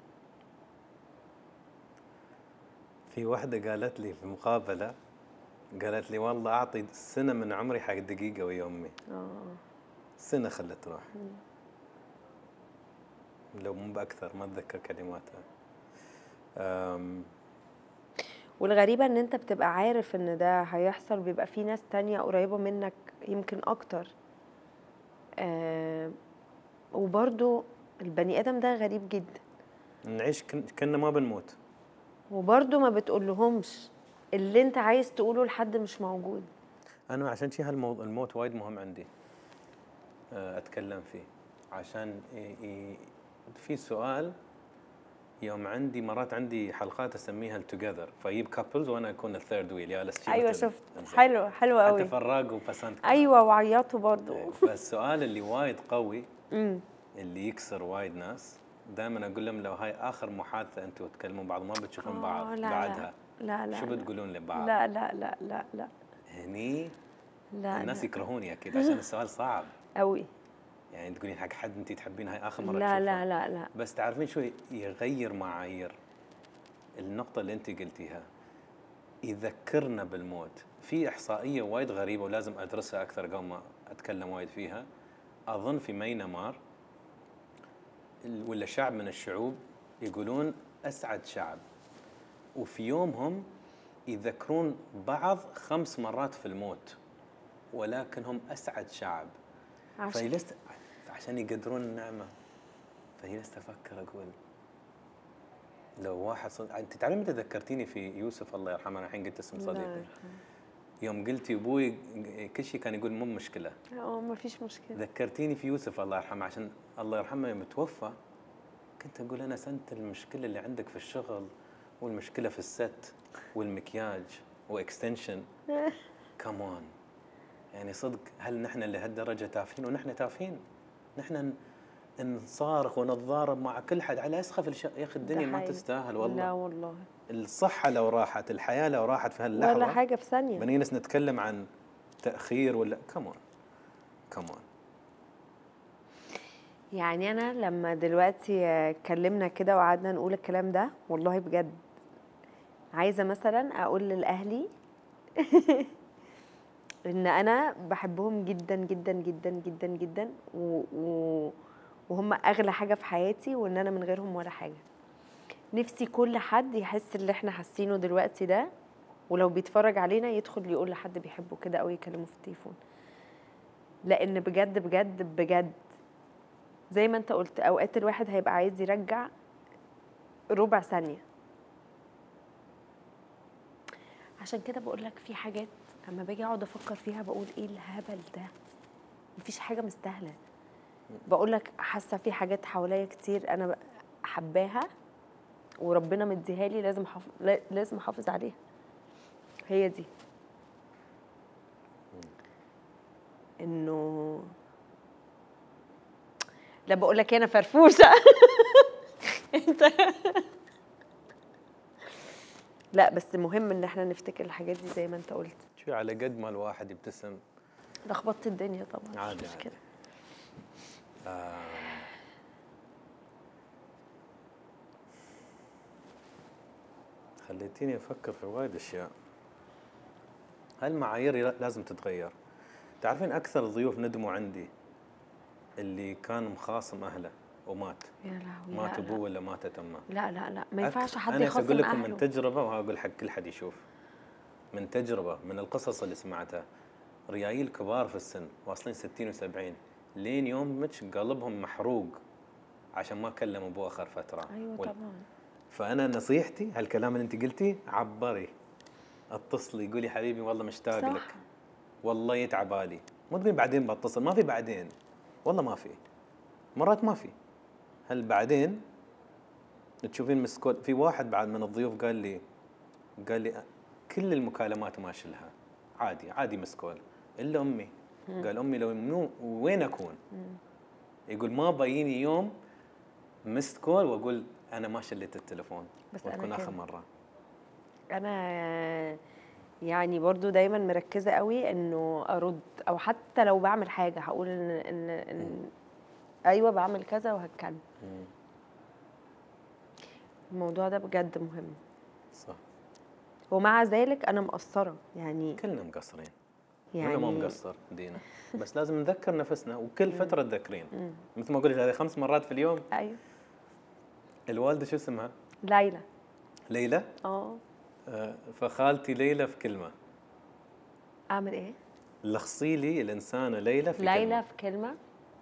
في واحدة قالت لي في مقابلة، قالت لي والله أعطي سنة من عمري حق دقيقة ويا أمي. سنة خلت تروح. لو مو بأكثر، ما أتذكر كلماتها. والغريبة إن أنت بتبقى عارف إن ده هيحصل، بيبقى في ناس تانية قريبة منك يمكن أكتر. وبرضو البني آدم ده غريب جدا. نعيش كنا ما بنموت. وبرضو ما بتقولهمش اللي أنت عايز تقوله لحد مش موجود. أنا عشان شي الموت وايد مهم عندي. اتكلم فيه، عشان في سؤال يوم مرات عندي حلقات اسميها التوجذر، فاجيب كابلز وانا اكون الثيرد ويل يا لسه. ايوه شفت، حلو قوي. حتى فراق وبسنت. ايوه وعيطوا برضو. فالسؤال اللي وايد قوي اللي يكسر وايد ناس، دائما اقول لهم لو هاي اخر محادثه انتم تكلمون بعض ما بتشوفون بعض بعدها، لا شو بتقولون لبعض؟ لا هني لا الناس يكرهوني اكيد عشان السؤال صعب قوي. يعني تقولين حق حد انت تحبين هاي اخر مره لا تشوفها. لا بس تعرفين شو يغير معايير النقطه اللي انت قلتيها، يذكرنا بالموت. في احصائيه وايد غريبه ولازم ادرسها اكثر قبل ما اتكلم وايد فيها. اظن في مينمار ولا شعب من الشعوب يقولون اسعد شعب، وفي يومهم يذكرون بعض 5 مرات في الموت، ولكن هم اسعد شعب. فجلست عشان يقدرون النعمه، فجلست افكر اقول لو واحد انت تعرفين متى ذكرتيني في يوسف الله يرحمه، انا الحين قلت اسم صديقي، يوم قلتي ابوي كل شيء كان يقول مو مشكله. ما فيش مشكله. ذكرتيني في يوسف الله يرحمه، عشان الله يرحمه يوم توفى كنت اقول انا انت المشكله اللي عندك في الشغل، والمشكله في الست والمكياج واكستنشن. كمان يعني صدق، هل نحن لهالدرجه تافهين؟ ونحن تافهين، نحن نصارخ ونتضارب مع كل حد على اسخف يا اخي الدنيا ما تستاهل والله. لا والله. الصحه لو راحت، الحياه لو راحت في هاللحظه ولا حاجه في ثانيه بنجلس نتكلم عن تاخير ولا كمان. يعني انا لما دلوقتي اتكلمنا كده وقعدنا نقول الكلام ده، والله بجد عايزه مثلا اقول لاهلي ان انا بحبهم جدا جدا جدا جدا جدا، وهم اغلى حاجه في حياتي، وان انا من غيرهم ولا حاجه. نفسي كل حد يحس اللي احنا حاسينه دلوقتي ده، ولو بيتفرج علينا يدخل يقول لحد بيحبه كده او يكلمه في التليفون، لان بجد بجد بجد زي ما انت قلت اوقات الواحد هيبقى عايز يرجع ربع ثانيه. عشان كده بقول لك في حاجات اما باجي اقعد افكر فيها بقول ايه الهبل ده، مفيش حاجه مستاهله. بقول لك حاسه في حاجات حواليا كتير انا حباها وربنا مديها لي، لازم احافظ عليها. هي دي انه لا بقول لك انا فرفوشه انت لا بس مهم ان احنا نفتكر الحاجات دي زي ما انت قلت. شو على قد ما الواحد يبتسم لخبطت الدنيا طبعا. عادي مش مشكله. خليتيني افكر في وايد اشياء. هالمعايير لازم تتغير. تعرفين اكثر ضيوف ندموا عندي اللي كان مخاصم اهله ومات. يا لهوي. مات ابوه ولا ماتت امه. لا ما ينفعش حد انا يخاصم اقول لكم أهله. من تجربه، وهقول حق كل حد يشوف من تجربه، من القصص اللي سمعتها. ريايل كبار في السن واصلين 60 و70 لين يوم قلبهم محروق عشان ما كلموا ابوه اخر فتره. ايوه طبعا. فانا نصيحتي هالكلام اللي انت قلتيه، عبري، اتصلي، قولي حبيبي والله مشتاق لك، والله يتعب بالي. مو تقولي بعدين بتصل، ما في بعدين، والله ما في، مرات ما في. هل بعدين تشوفين مسكول؟ في واحد بعد من الضيوف قال لي كل المكالمات ما اشيلها، عادي مسكول الا امي. قال امي لو وين اكون؟ يقول ما بايني يوم مست كول واقول انا ما شليت التليفون، بس وتكون اخر مره. انا يعني برضو دايما مركزه قوي انه ارد، او حتى لو بعمل حاجه هقول ان ايوه بعمل كذا وهتكلم. الموضوع ده بجد مهم. صح. ومع ذلك انا مقصره، يعني كلنا مقصرين، يعني انا ما مقصر دينا، بس لازم نذكر نفسنا وكل فتره تذكرين. مثل ما قلت هذه 5 مرات في اليوم. ايوه. الوالده شو اسمها؟ ليلى. فخالتي ليلى في كلمه. اعمل ايه؟ لخصي لي الانسانه ليلى في كلمه. ليلى في كلمه.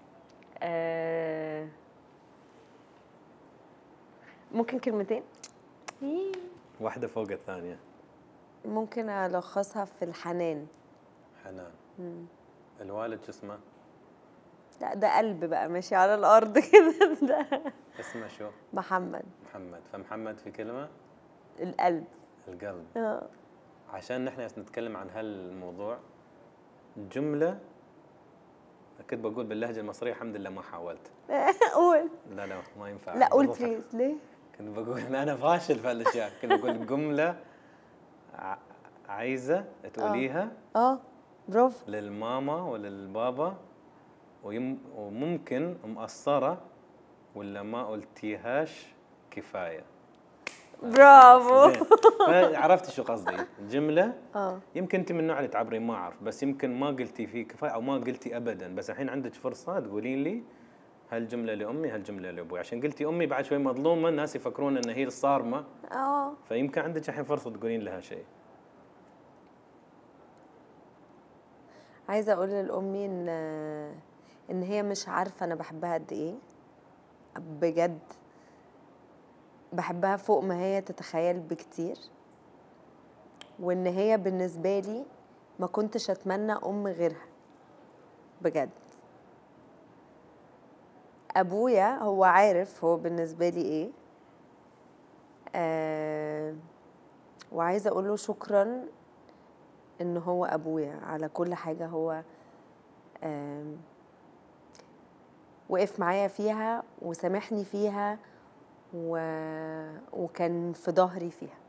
ممكن كلمتين، واحده فوق الثانيه. ممكن الخصها في الحنان. حنان. الوالد شو اسمه؟ لا ده قلب بقى ماشي على الارض كده. ده اسمه شو؟ محمد. محمد. فمحمد في كلمه القلب. القلب. عشان نحن نتكلم عن هالموضوع، جمله كنت بقول باللهجه المصريه، الحمد لله ما حاولت. قول. لا ما ينفع. لا قول بليز. ليه؟ كنت بقول ان انا فاشل في هالاشياء. كنت بقول جمله عايزه تقوليها برافو للماما وللبابا، وممكن مقصره ولا ما قلتيهاش كفايه. برافو. عرفت شو قصدي؟ جمله يمكن انت من النوع اللي تعبري ما اعرف، بس يمكن ما قلتي فيه كفايه او ما قلتي ابدا، بس الحين عندك فرصه تقولين لي هالجمله لامي هالجمله لابوي. عشان قلتي امي بعد شوي مظلومه، الناس يفكرون ان هي الصارمه. فيمكن عندك الحين فرصه تقولين لها شيء. عايزه اقول لامي ان هي مش عارفه انا بحبها قد ايه، بجد بحبها فوق ما هي تتخيل بكتير، وان هي بالنسبه لي ما كنتش اتمنى غيرها بجد. ابويا هو عارف هو بالنسبه لي ايه، وعايزه اقول له شكرا ان هو ابويا على كل حاجه هو وقف معايا فيها وسامحني فيها وكان في ظهري فيها.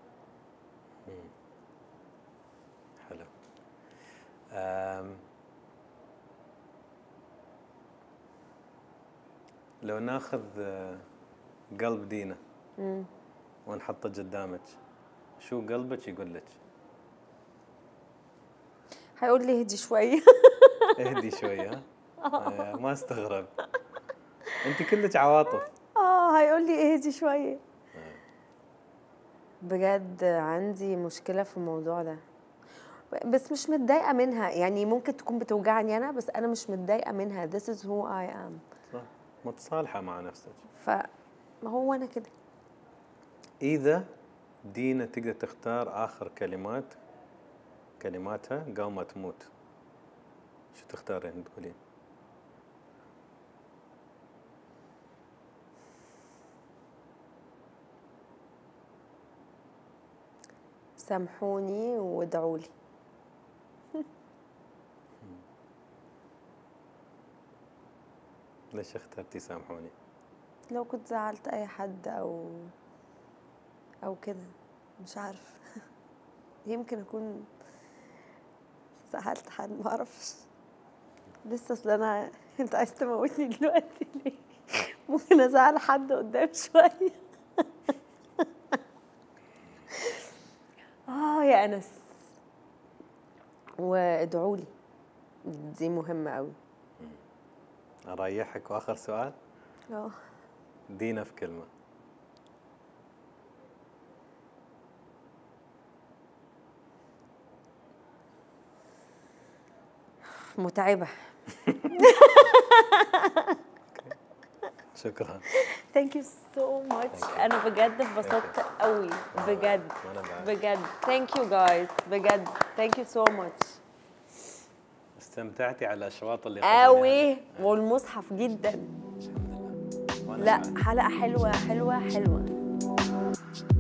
حلو. لو ناخذ قلب دينا ونحطه قدامك، شو قلبك يقول لك؟ هيقول لي اهدي شويه. اهدي شويه. ما استغرب، انت كلك عواطف. هيقول لي اهدي شويه. بجد عندي مشكله في الموضوع ده، بس مش متضايقه منها، يعني ممكن تكون بتوجعني انا، بس انا مش متضايقه منها. This is who I am. صح، متصالحه مع نفسك. ما هو انا كده. اذا دينا تقدر تختار اخر كلماتها قبل ما تموت، شو تختارين تقولين؟ سامحوني وادعوا لي. ليش اخترتي سامحوني؟ لو كنت زعلت اي حد او كده، مش عارف. يمكن اكون زعلت حد، ما اعرفش لسه. اصل انت عايز تموتني دلوقتي ليه؟ ممكن ازعل حد قدام شويه. يا انس، وادعوا لي، دي مهمه قوي. اريحك واخر سؤال. دينا في كلمه. متعبه. شكرا. ثانك يو سو ماتش. انا بجد اتبسطت قوي بجد بجد. ثانك يو جايز بجد. ثانك يو سو ماتش. استمتعتي على الاشواط اللي قوي، والمصحف جدا. الحمد لله. لا حلقه حلوه حلوه حلوه.